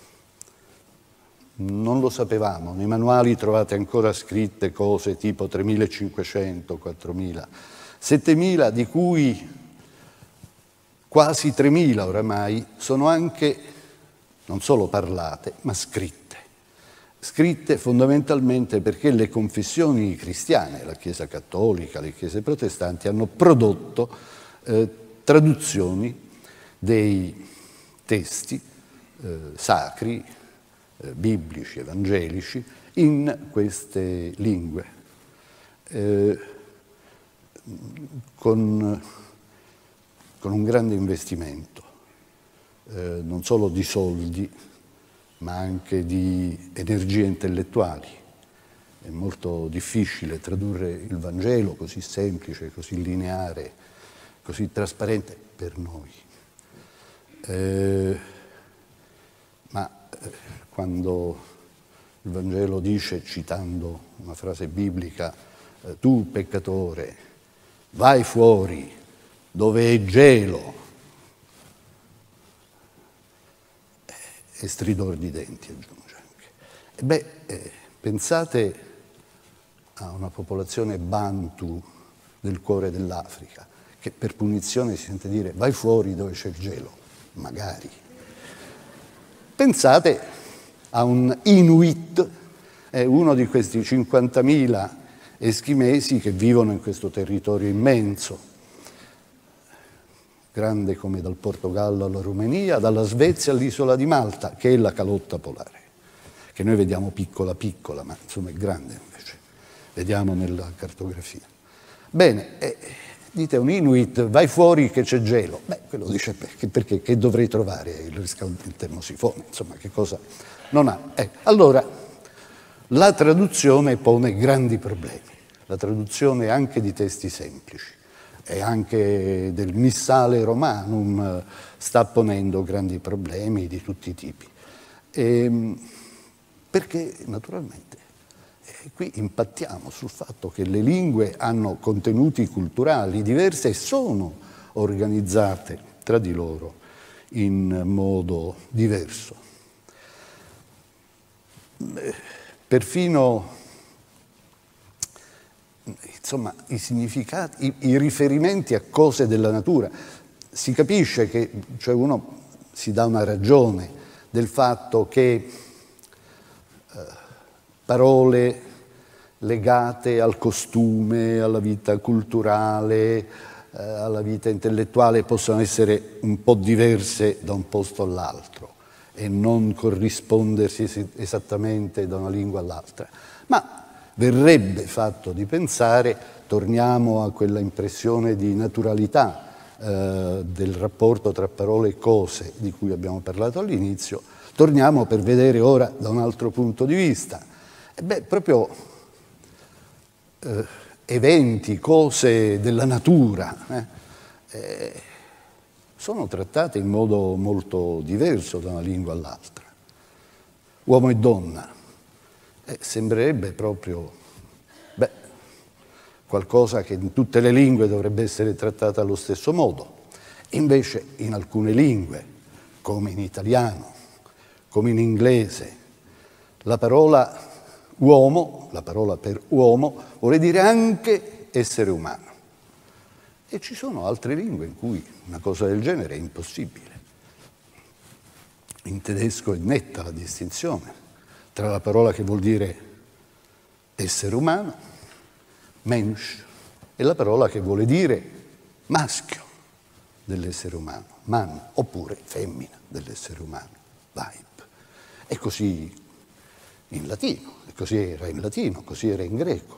Non lo sapevamo, nei manuali trovate ancora scritte cose tipo 3.500, 4.000, 7.000 di cui quasi 3.000 oramai sono anche non solo parlate, ma scritte. Scritte fondamentalmente perché le confessioni cristiane, la Chiesa cattolica, le chiese protestanti, hanno prodotto traduzioni dei testi sacri, biblici, evangelici, in queste lingue, con un grande investimento, non solo di soldi, ma anche di energie intellettuali. È molto difficile tradurre il Vangelo così semplice, così lineare, così trasparente per noi. Quando il Vangelo dice, citando una frase biblica, tu peccatore, vai fuori dove è gelo, e stridor di denti, aggiunge anche. Pensate a una popolazione bantu del cuore dell'Africa, che per punizione si sente dire vai fuori dove c'è il gelo, magari. Pensate a un Inuit, uno di questi 50.000 eschimesi che vivono in questo territorio immenso, grande come dal Portogallo alla Romania, dalla Svezia all'isola di Malta, che è la calotta polare, che noi vediamo piccola piccola, ma insomma è grande invece, vediamo nella cartografia. Bene, dite a un Inuit, vai fuori che c'è gelo. Quello dice perché che dovrei trovare il termosifone, insomma che cosa non ha. Allora, la traduzione pone grandi problemi, la traduzione anche di testi semplici e anche del Missale Romanum sta ponendo grandi problemi di tutti i tipi, perché naturalmente qui impattiamo sul fatto che le lingue hanno contenuti culturali diversi e sono organizzate tra di loro in modo diverso. Perfino insomma, i significati, i riferimenti a cose della natura. Si capisce che, cioè uno si dà una ragione del fatto che parole legate al costume, alla vita culturale, alla vita intellettuale possono essere un po' diverse da un posto all'altro. e non corrispondersi esattamente da una lingua all'altra, ma verrebbe fatto di pensare, torniamo a quella impressione di naturalità del rapporto tra parole e cose di cui abbiamo parlato all'inizio, torniamo per vedere ora da un altro punto di vista. Proprio eventi, cose della natura, sono trattate in modo molto diverso da una lingua all'altra. Uomo e donna, sembrerebbe proprio qualcosa che in tutte le lingue dovrebbe essere trattata allo stesso modo. Invece in alcune lingue, come in italiano, come in inglese, la parola uomo, la parola per uomo, vuole dire anche essere umano. E ci sono altre lingue in cui una cosa del genere è impossibile. In tedesco è netta la distinzione tra la parola che vuol dire essere umano, Mensch, e la parola che vuole dire maschio dell'essere umano, Mann, oppure femmina dell'essere umano, Weib. E così in latino, e così era in latino, così era in greco.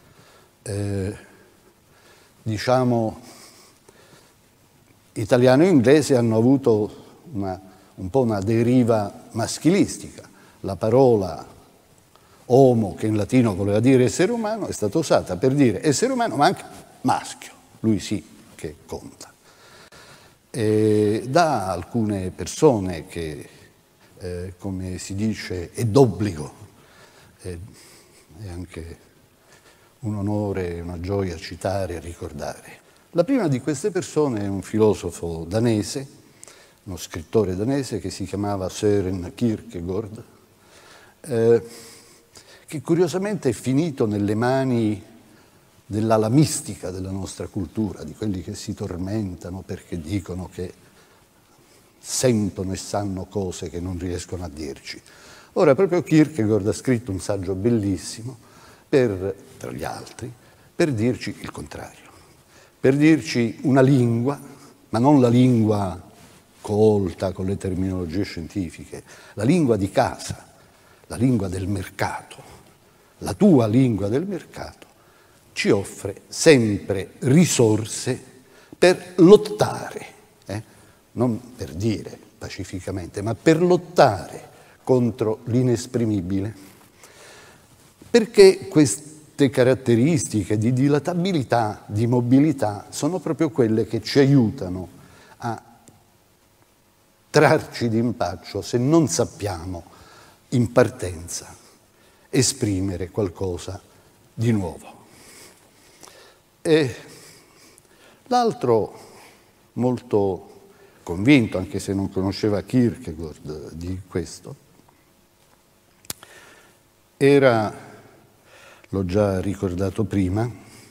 Diciamo, italiano e inglese hanno avuto un po' una deriva maschilistica. La parola homo, che in latino voleva dire essere umano, è stata usata per dire essere umano, ma anche maschio, lui sì che conta. Da alcune persone che, come si dice, è d'obbligo, è anche un onore e una gioia citare e ricordare. La prima di queste persone è un filosofo danese, uno scrittore danese che si chiamava Søren Kierkegaard, che curiosamente è finito nelle mani dell'ala mistica della nostra cultura, di quelli che si tormentano perché dicono che sentono e sanno cose che non riescono a dirci. Ora, proprio Kierkegaard ha scritto un saggio bellissimo, tra gli altri, per dirci il contrario, per dirci una lingua, ma non la lingua colta con le terminologie scientifiche, la lingua di casa, la lingua del mercato, la tua lingua del mercato, ci offre sempre risorse per lottare, non per dire pacificamente, ma per lottare contro l'inesprimibile. Perché queste caratteristiche di dilatabilità, di mobilità, sono proprio quelle che ci aiutano a trarci d'impaccio se non sappiamo in partenza esprimere qualcosa di nuovo. E l'altro, molto convinto, anche se non conosceva Kierkegaard di questo, era, l'ho già ricordato prima,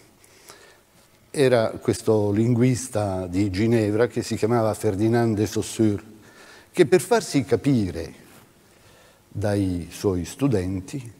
era questo linguista di Ginevra che si chiamava Ferdinand de Saussure, che per farsi capire dai suoi studenti,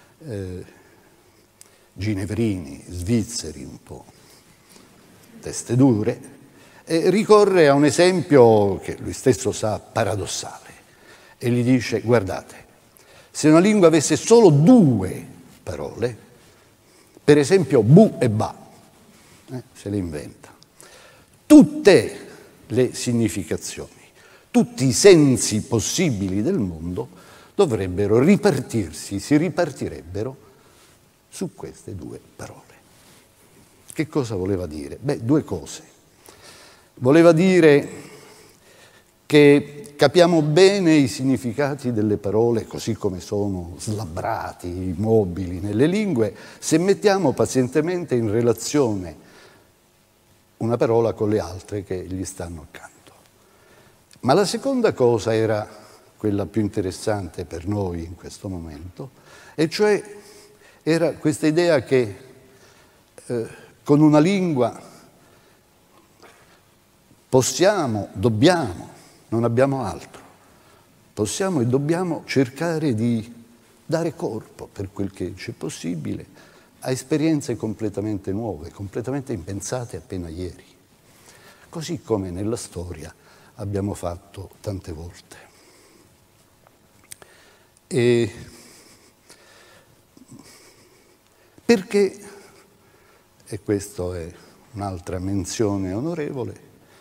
ginevrini, svizzeri un po' teste dure, ricorre a un esempio che lui stesso sa paradossale e gli dice: guardate, se una lingua avesse solo due parole, per esempio bu e ba, se le inventa, tutte le significazioni, tutti i sensi possibili del mondo dovrebbero ripartirsi, si ripartirebbero su queste due parole. Che cosa voleva dire? Due cose. Voleva dire che capiamo bene i significati delle parole così come sono slabbrati, immobili nelle lingue, se mettiamo pazientemente in relazione una parola con le altre che gli stanno accanto. Ma la seconda cosa era quella più interessante per noi in questo momento, e cioè era questa idea che con una lingua possiamo, dobbiamo, non abbiamo altro, possiamo e dobbiamo cercare di dare corpo, per quel che c'è possibile, a esperienze completamente nuove, completamente impensate appena ieri, così come nella storia abbiamo fatto tante volte. E perché, e questa è un'altra menzione onorevole,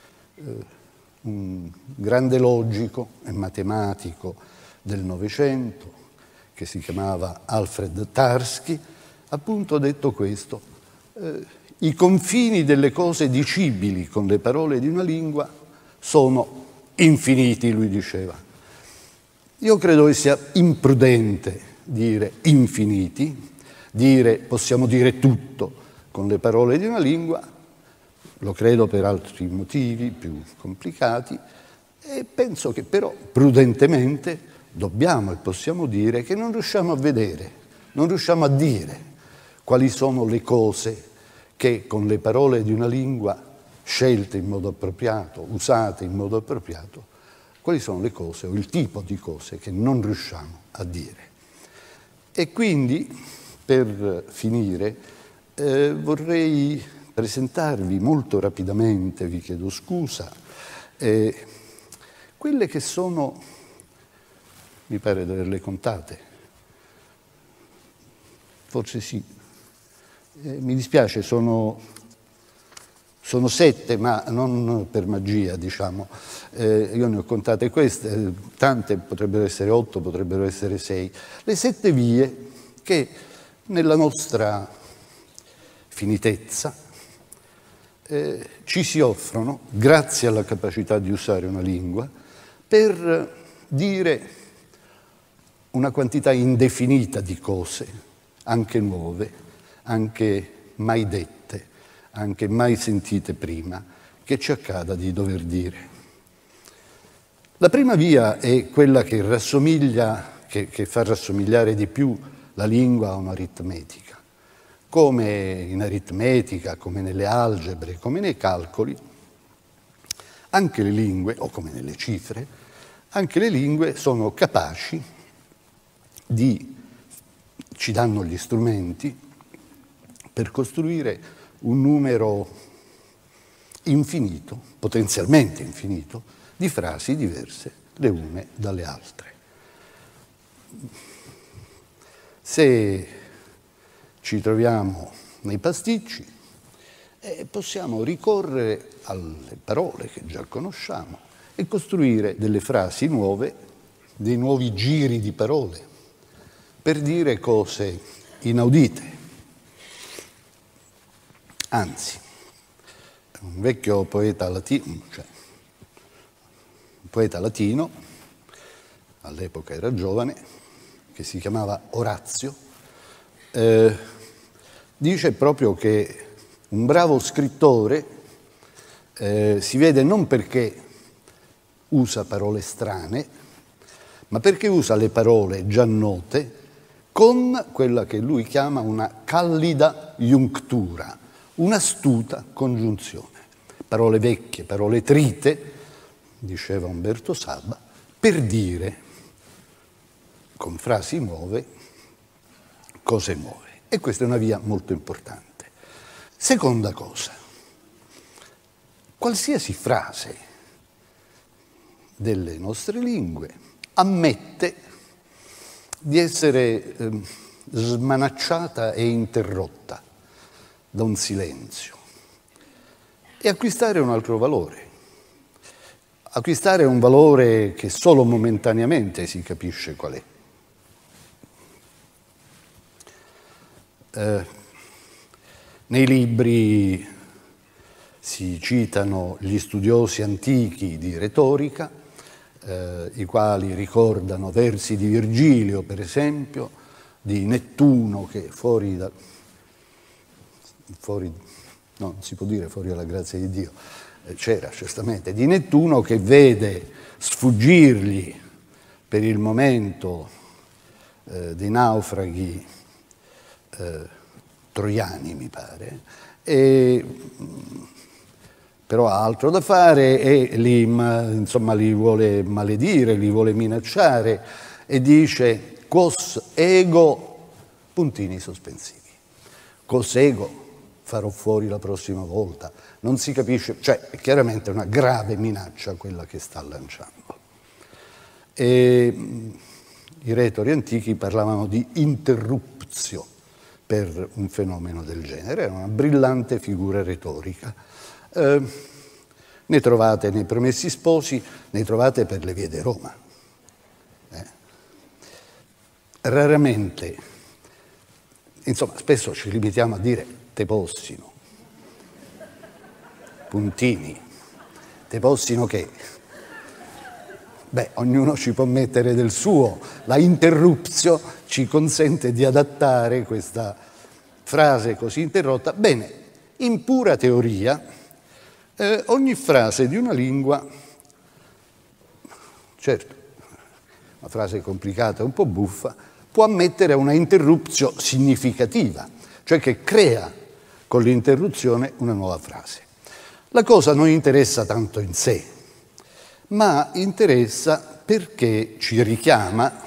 un grande logico e matematico del Novecento, che si chiamava Alfred Tarski, appunto ha detto questo: i confini delle cose dicibili con le parole di una lingua sono infiniti, lui diceva. Io credo che sia imprudente dire infiniti, possiamo dire tutto con le parole di una lingua, lo credo per altri motivi più complicati, e penso che però prudentemente dobbiamo e possiamo dire che non riusciamo a vedere, non riusciamo a dire quali sono le cose che con le parole di una lingua scelte in modo appropriato, usate in modo appropriato, quali sono le cose o il tipo di cose che non riusciamo a dire. E quindi, per finire, vorrei presentarvi molto rapidamente, vi chiedo scusa, quelle che sono, mi pare di averle contate, forse sì, mi dispiace, sono 7, ma non per magia, diciamo. Io ne ho contate queste, tante, potrebbero essere 8, potrebbero essere 6. Le 7 vie che nella nostra finitezza ci si offrono, grazie alla capacità di usare una lingua, per dire una quantità indefinita di cose, anche nuove, anche mai dette, anche mai sentite prima, che ci accada di dover dire. La prima via è quella che rassomiglia, che fa rassomigliare di più la lingua a un'aritmetica. Come in aritmetica, come nelle algebre, come nei calcoli, anche le lingue, o come nelle cifre, anche le lingue sono capaci ci danno gli strumenti per costruire un numero infinito, potenzialmente infinito, di frasi diverse le une dalle altre. Se ci troviamo nei pasticci, possiamo ricorrere alle parole che già conosciamo e costruire delle frasi nuove, dei nuovi giri di parole, per dire cose inaudite. Anzi, un vecchio poeta latino, all'epoca era giovane, che si chiamava Orazio, dice proprio che un bravo scrittore si vede non perché usa parole strane, ma perché usa le parole già note con quella che lui chiama una callida iunctura, un'astuta congiunzione. Parole vecchie, parole trite, diceva Umberto Saba, per dire con frasi nuove cose nuove. E questa è una via molto importante. Seconda cosa, qualsiasi frase delle nostre lingue ammette di essere smanacciata e interrotta da un silenzio e acquistare un altro valore. Acquistare un valore che solo momentaneamente si capisce qual è. Nei libri si citano gli studiosi antichi di retorica, i quali ricordano versi di Virgilio, per esempio, di Nettuno che non si può dire fuori dalla grazia di Dio, c'era certamente, di Nettuno che vede sfuggirgli per il momento dei naufraghi troiani, mi pare, però ha altro da fare e li vuole maledire, li vuole minacciare e dice quos ego, puntini sospensivi, quos ego farò fuori la prossima volta, non si capisce, cioè è chiaramente una grave minaccia quella che sta lanciando. E I retori antichi parlavano di interruptio per un fenomeno del genere, era una brillante figura retorica. Ne trovate nei Promessi Sposi, ne trovate per le vie di Roma. Raramente, insomma, spesso ci limitiamo a dire te possino, puntini, te possino che? Beh, ognuno ci può mettere del suo, la interruptio ci consente di adattare questa frase così interrotta. Bene, in pura teoria, ogni frase di una lingua, certo, una frase complicata, un po' buffa, può ammettere una interruptio significativa, cioè che crea con l'interruzione una nuova frase. La cosa non interessa tanto in sé, ma interessa perché ci richiama,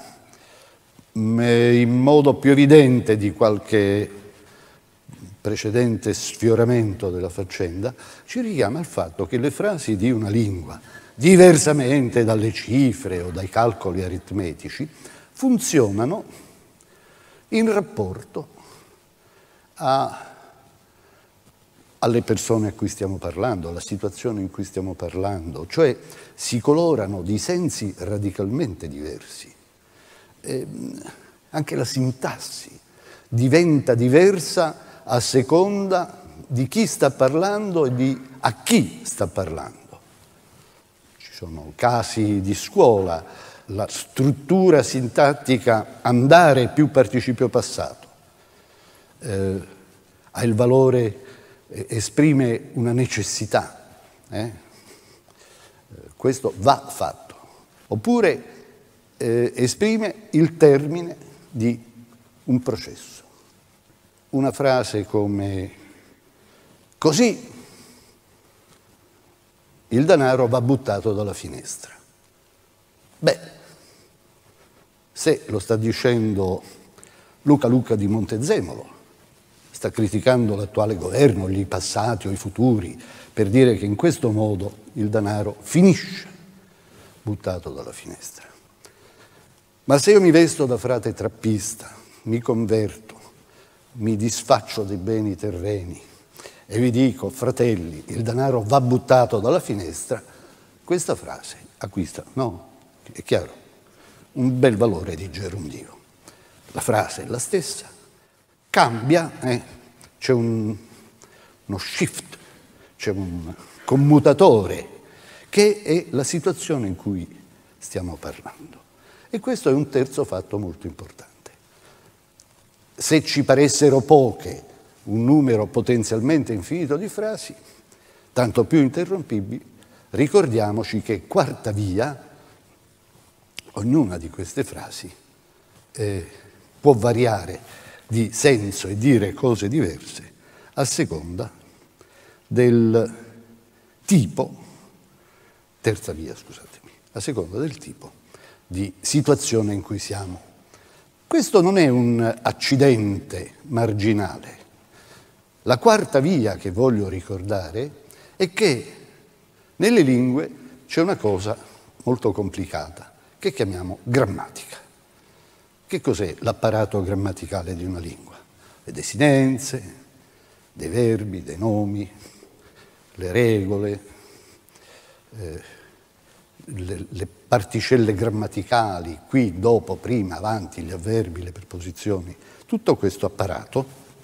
in modo più evidente di qualche precedente sfioramento della faccenda, ci richiama il fatto che le frasi di una lingua, diversamente dalle cifre o dai calcoli aritmetici, funzionano in rapporto alle persone a cui stiamo parlando, alla situazione in cui stiamo parlando, cioè si colorano di sensi radicalmente diversi. Anche la sintassi diventa diversa a seconda di chi sta parlando e a chi sta parlando. Ci sono casi di scuola, la struttura sintattica andare più participio passato ha il valore, esprime una necessità. Questo va fatto. Oppure esprime il termine di un processo. Una frase come così il denaro va buttato dalla finestra. Beh, se lo sta dicendo Luca di Montezemolo, sta criticando l'attuale governo, gli passati o i futuri, per dire che in questo modo il denaro finisce buttato dalla finestra. Ma se io mi vesto da frate trappista, mi converto, mi disfaccio dei beni terreni e vi dico, fratelli, il denaro va buttato dalla finestra, questa frase acquista, no, è chiaro, un bel valore di gerundio. La frase è la stessa, cambia, c'è uno shift, c'è un commutatore che è la situazione in cui stiamo parlando. E questo è un terzo fatto molto importante. Se ci paressero poche, un numero potenzialmente infinito di frasi, tanto più interrompibili, ricordiamoci che quarta via, ognuna di queste frasi può variare di senso e dire cose diverse a seconda del tipo, terza via, scusatemi, a seconda del tipo di situazione in cui siamo. Questo non è un accidente marginale. La quarta via che voglio ricordare è che nelle lingue c'è una cosa molto complicata che chiamiamo grammatica. Che cos'è l'apparato grammaticale di una lingua? Le desinenze, dei verbi, dei nomi, le regole, le particelle grammaticali, qui, dopo, prima, avanti, gli avverbi, le preposizioni, tutto questo apparato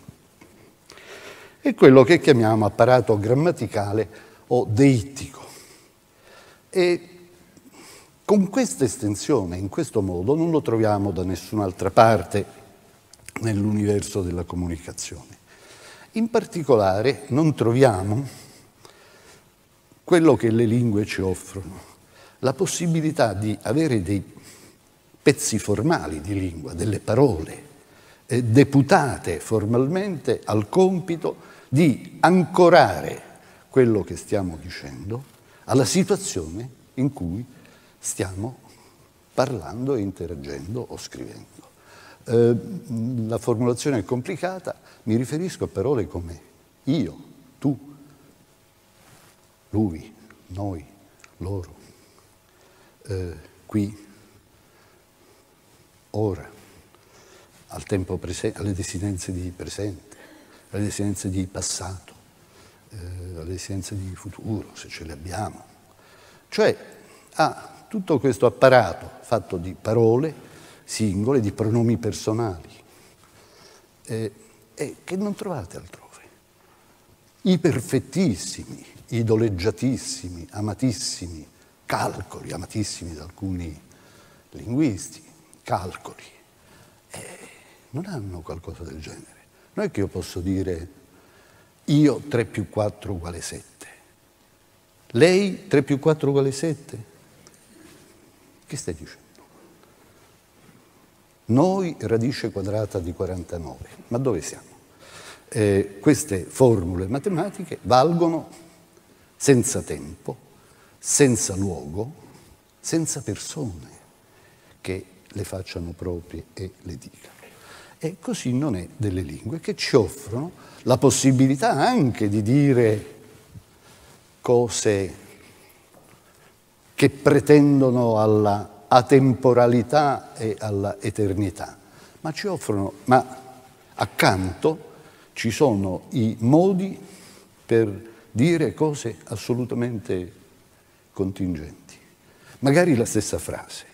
è quello che chiamiamo apparato grammaticale o deittico. E con questa estensione, in questo modo, non lo troviamo da nessun'altra parte nell'universo della comunicazione. In particolare non troviamo quello che le lingue ci offrono, la possibilità di avere dei pezzi formali di lingua, delle parole, deputate formalmente al compito di ancorare quello che stiamo dicendo alla situazione in cui stiamo parlando, interagendo o scrivendo. La formulazione è complicata, mi riferisco a parole come io, tu, lui, noi, loro, qui, ora, al tempo presente, alle desinenze di presente, alle desinenze di passato, alle desinenze di futuro, se ce le abbiamo. Cioè ha tutto questo apparato fatto di parole singole, di pronomi personali, che non trovate altrove. I perfettissimi, idoleggiatissimi, amatissimi calcoli, amatissimi da alcuni linguisti, calcoli, non hanno qualcosa del genere. Non è che io posso dire io 3 più 4 uguale 7. Lei 3 più 4 uguale 7? Che stai dicendo? Noi radice quadrata di 49. Ma dove siamo? Queste formule matematiche valgono senza tempo, senza luogo, senza persone che le facciano proprie e le dicano. E così non è delle lingue che ci offrono la possibilità anche di dire cose che pretendono alla atemporalità e alla eternità, ma ci offrono, ma accanto ci sono i modi per dire cose assolutamente contingenti. Magari la stessa frase.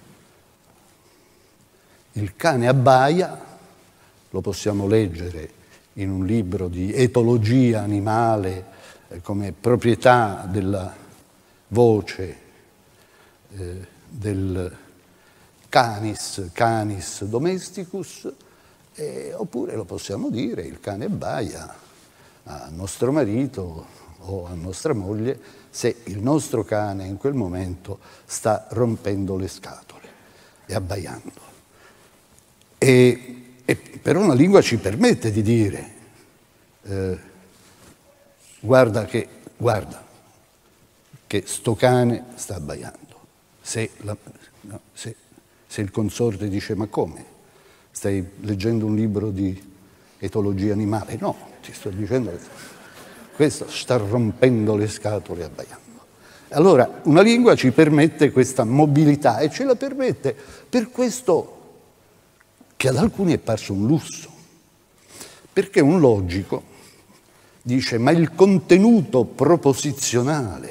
Il cane abbaia, lo possiamo leggere in un libro di etologia animale come proprietà della voce del canis domesticus, oppure lo possiamo dire, il cane abbaia a nostro marito o a nostra moglie se il nostro cane in quel momento sta rompendo le scatole e abbaiando. Però una lingua ci permette di dire guarda che sto cane sta abbaiando. Se il consorte dice ma come? Stai leggendo un libro di etologia animale? No, ti sto dicendo che questo sta rompendo le scatole e abbaiando. Allora una lingua ci permette questa mobilità e ce la permette per questo che ad alcuni è parso un lusso, perché un logico dice ma il contenuto proposizionale,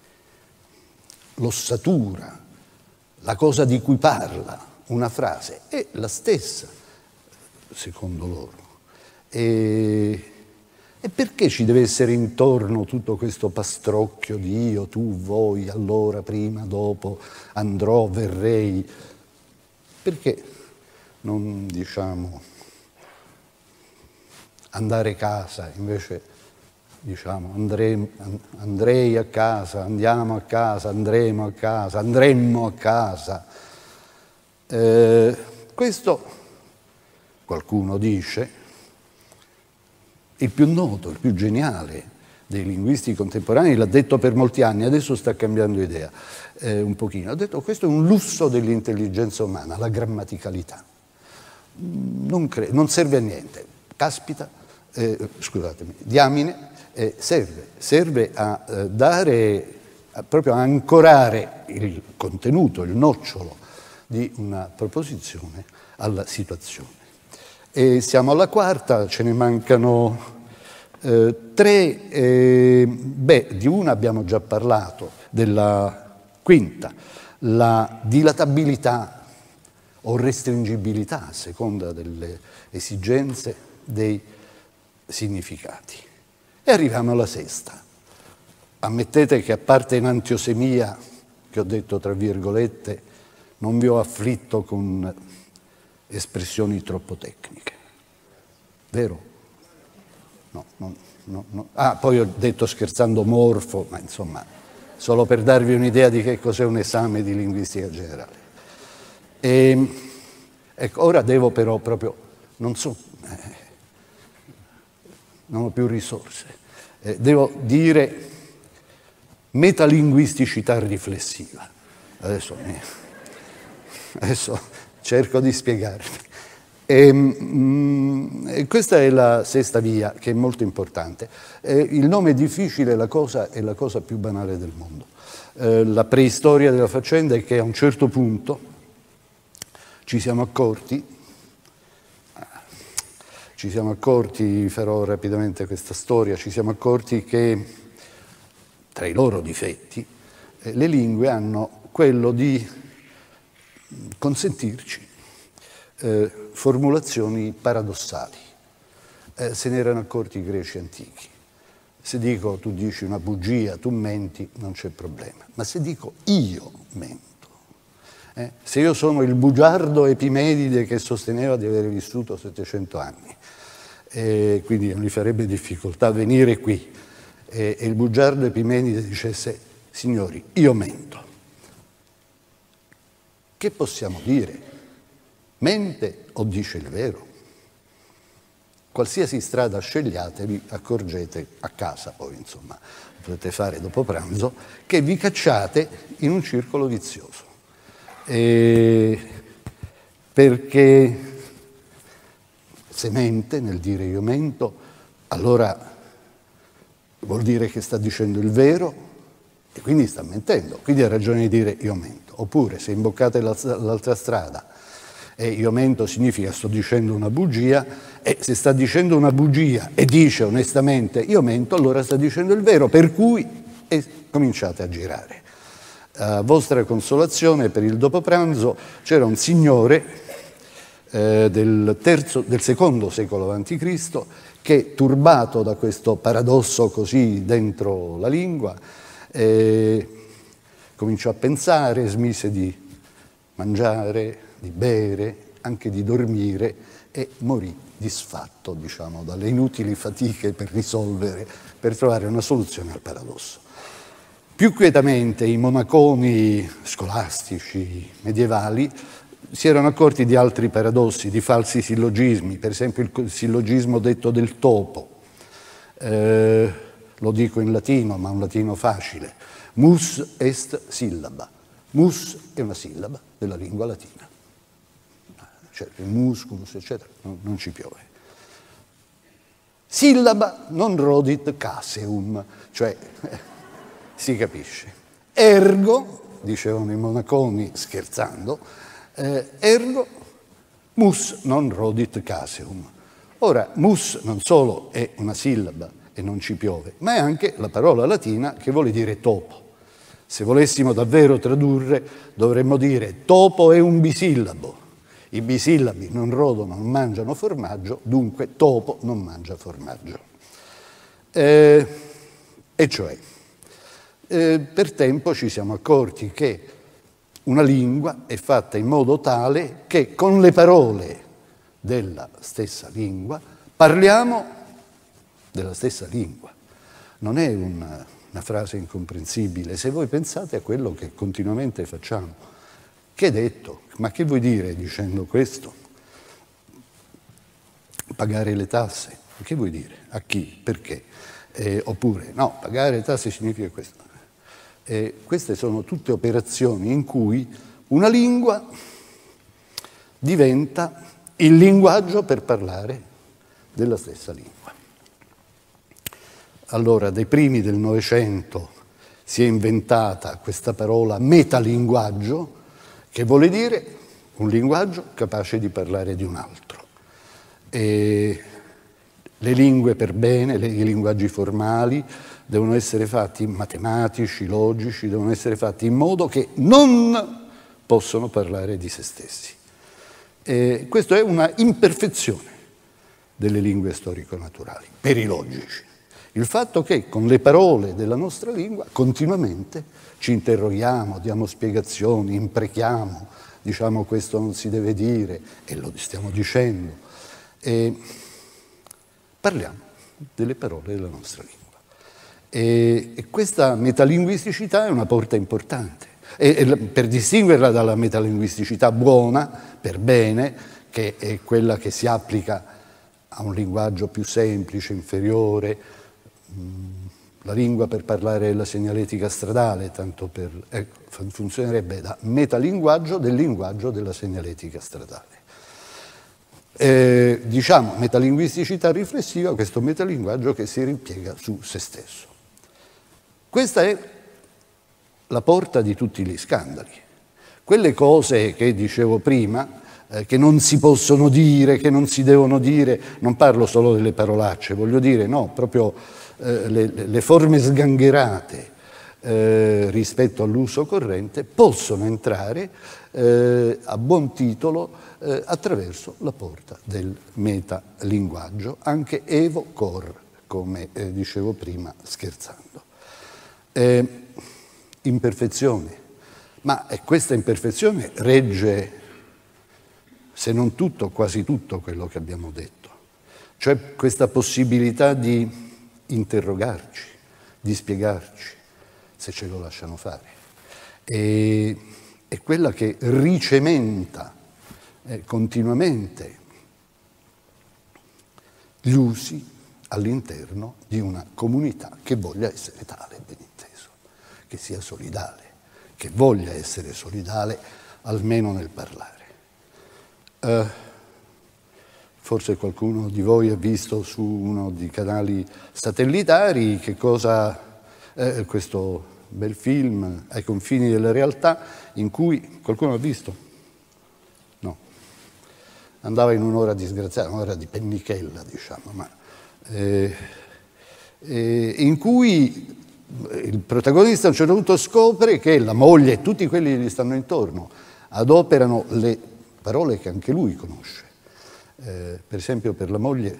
l'ossatura, la cosa di cui parla una frase è la stessa, secondo loro. E perché ci deve essere intorno tutto questo pastrocchio di io, tu, voi, allora, prima, dopo, andrò, verrei? Perché non diciamo andare a casa, invece diciamo andrei a casa, andiamo a casa, andremo a casa, andremmo a casa. Questo, qualcuno dice, il più noto, il più geniale dei linguisti contemporanei, l'ha detto per molti anni, adesso sta cambiando idea un pochino. Ha detto questo è un lusso dell'intelligenza umana, la grammaticalità. Non serve a niente, caspita, scusatemi, diamine, serve a dare, proprio a ancorare il contenuto, il nocciolo di una proposizione alla situazione. E siamo alla quarta, ce ne mancano tre, di una abbiamo già parlato, della quinta, la dilatabilità o restringibilità a seconda delle esigenze dei significati. E arriviamo alla sesta. Ammettete che a parte l'antiosemia, che ho detto tra virgolette, non vi ho afflitto con espressioni troppo tecniche. Vero? No. Ah, poi ho detto scherzando morfo, ma insomma, solo per darvi un'idea di che cos'è un esame di linguistica generale. Ecco, ora devo però proprio, non ho più risorse, devo dire metalinguisticità riflessiva. Adesso cerco di spiegarvi. Questa è la sesta via, che è molto importante. Il nome è difficile, è la cosa più banale del mondo. La preistoria della faccenda è che a un certo punto ci siamo accorti, farò rapidamente questa storia, ci siamo accorti che tra i loro difetti le lingue hanno quello di consentirci formulazioni paradossali. Se ne erano accorti i greci antichi. Se dico tu dici una bugia, tu menti, non c'è problema. Ma se dico io mento, se io sono il bugiardo Epimedide che sosteneva di aver vissuto 700 anni, quindi non gli farebbe difficoltà venire qui, e il bugiardo Epimedide dicesse signori, io mento, che possiamo dire? Mente o dice il vero? Qualsiasi strada scegliate, vi accorgete a casa, poi insomma, potete fare dopo pranzo, che vi cacciate in un circolo vizioso. Perché se mente nel dire io mento, allora vuol dire che sta dicendo il vero e quindi sta mentendo, quindi ha ragione di dire io mento. Oppure se imboccate l'altra strada e io mento significa sto dicendo una bugia, e se sta dicendo una bugia e dice onestamente io mento, allora sta dicendo il vero, per cui cominciate a girare. A vostra consolazione, per il dopo pranzo c'era un signore del secondo secolo a.C. che, turbato da questo paradosso così dentro la lingua, cominciò a pensare, smise di mangiare, di bere, anche di dormire, e morì disfatto, diciamo, dalle inutili fatiche per trovare una soluzione al paradosso. Più quietamente i monaconi scolastici medievali si erano accorti di altri paradossi, di falsi sillogismi, per esempio il sillogismo detto del topo. Lo dico in latino, ma un latino facile. Mus est sillaba. Mus è una sillaba della lingua latina. Cioè il musculus, eccetera, non ci piove. Sillaba non rodit caseum, cioè si capisce. Ergo, dicevano i monaconi scherzando, ergo mus non rodit caseum. Ora, mus non solo è una sillaba e non ci piove, ma è anche la parola latina che vuole dire topo. Se volessimo davvero tradurre, dovremmo dire topo è un bisillabo. I bisillabi non rodono, non mangiano formaggio, dunque topo non mangia formaggio. E cioè, per tempo ci siamo accorti che una lingua è fatta in modo tale che con le parole della stessa lingua parliamo della stessa lingua. Non è una frase incomprensibile se voi pensate a quello che continuamente facciamo. Che è detto? Ma che vuoi dire dicendo questo? Pagare le tasse? Che vuoi dire? A chi? Perché? Oppure, no, pagare le tasse significa questo. Queste sono tutte operazioni in cui una lingua diventa il linguaggio per parlare della stessa lingua. Allora, dai primi del Novecento si è inventata questa parola metalinguaggio, che vuole dire un linguaggio capace di parlare di un altro. E le lingue per bene, i linguaggi formali, devono essere fatti matematici, logici, devono essere fatti in modo che non possono parlare di se stessi. Questa è una imperfezione delle lingue storico-naturali, per i logici. Il fatto che con le parole della nostra lingua continuamente ci interroghiamo, diamo spiegazioni, imprechiamo, diciamo questo non si deve dire, e lo stiamo dicendo, parliamo delle parole della nostra lingua. E questa metalinguisticità è una porta importante, per distinguerla dalla metalinguisticità buona, per bene, che è quella che si applica a un linguaggio più semplice, inferiore, la lingua per parlare della segnaletica stradale, tanto per funzionerebbe da metalinguaggio del linguaggio della segnaletica stradale. Diciamo metalinguisticità riflessiva, questo metalinguaggio che si ripiega su se stesso. Questa è la porta di tutti gli scandali. Quelle cose che dicevo prima che non si possono dire, che non si devono dire. Non parlo solo delle parolacce, voglio dire, no, proprio le forme sgangherate rispetto all'uso corrente possono entrare a buon titolo attraverso la porta del metalinguaggio, anche evo-core, come dicevo prima scherzando. Imperfezione, ma questa imperfezione regge, se non tutto, quasi tutto quello che abbiamo detto, cioè questa possibilità di interrogarci, di spiegarci, se ce lo lasciano fare. È quella che ricementa continuamente gli usi all'interno di una comunità che voglia essere tale, ben inteso, che sia solidale, che voglia essere solidale almeno nel parlare. Forse qualcuno di voi ha visto su uno dei canali satellitari che cosa questo bel film Ai confini della realtà, in cui qualcuno ha visto? No. Andava in un'ora disgraziata, un'ora di pennichella, diciamo, ma in cui il protagonista a un certo punto scopre che la moglie e tutti quelli che gli stanno intorno adoperano le parole che anche lui conosce. Per esempio per la moglie,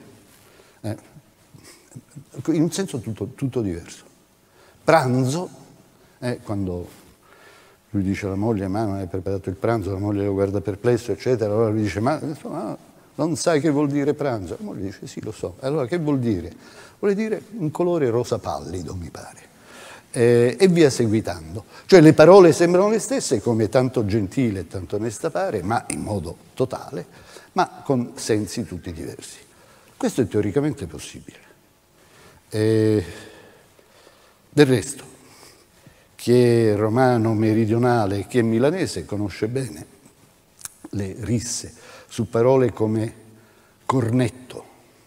in un senso tutto diverso. Pranzo, quando lui dice alla moglie ma non hai preparato il pranzo, la moglie lo guarda perplesso eccetera, allora lui dice ma insomma, non sai che vuol dire pranzo? La moglie dice sì lo so, allora che vuol dire? Vuole dire un colore rosa pallido mi pare, e via seguitando. Cioè le parole sembrano le stesse, come tanto gentile e tanto onesta pare, ma in modo totale, ma con sensi tutti diversi. Questo è teoricamente possibile. Del resto, chi è romano meridionale e chi è milanese conosce bene le risse su parole come cornetto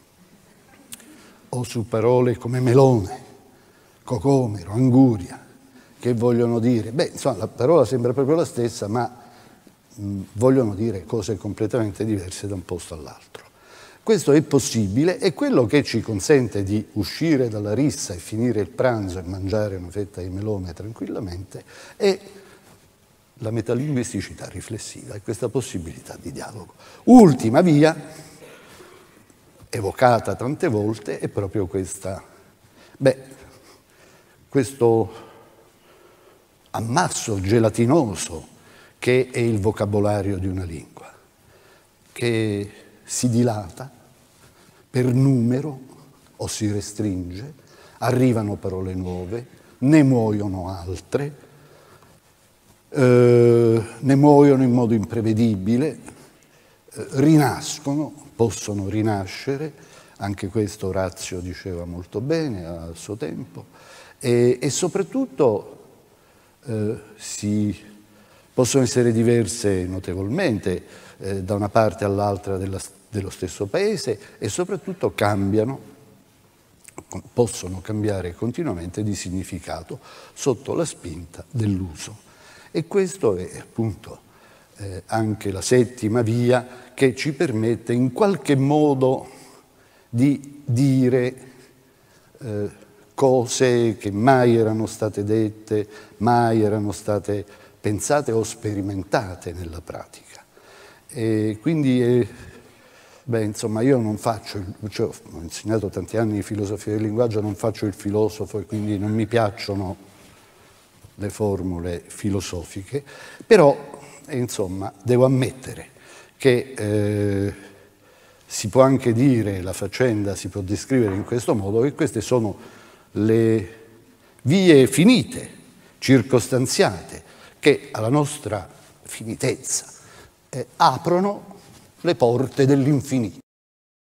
o su parole come melone, cocomero, anguria, che vogliono dire, beh, insomma, la parola sembra proprio la stessa, ma vogliono dire cose completamente diverse da un posto all'altro. Questo è possibile, e quello che ci consente di uscire dalla rissa e finire il pranzo e mangiare una fetta di melone tranquillamente è la metalinguisticità riflessiva e questa possibilità di dialogo. Ultima via, evocata tante volte, è proprio questa, questo ammasso gelatinoso che è il vocabolario di una lingua, che si dilata per numero o si restringe, arrivano parole nuove, ne muoiono altre, ne muoiono in modo imprevedibile, rinascono, possono rinascere, anche questo Orazio diceva molto bene al suo tempo, e soprattutto possono essere diverse notevolmente da una parte all'altra dello stesso paese e soprattutto possono cambiare continuamente di significato sotto la spinta dell'uso. E questo è appunto anche la settima via che ci permette in qualche modo di dire cose che mai erano state dette, mai erano state pensate o sperimentate nella pratica. E quindi, insomma, io non faccio, ho insegnato tanti anni di filosofia del linguaggio, non faccio il filosofo e quindi non mi piacciono le formule filosofiche, però, insomma, devo ammettere che si può anche dire, la faccenda si può descrivere in questo modo, che queste sono le vie finite, circostanziate, che alla nostra finitezza aprono le porte dell'infinito.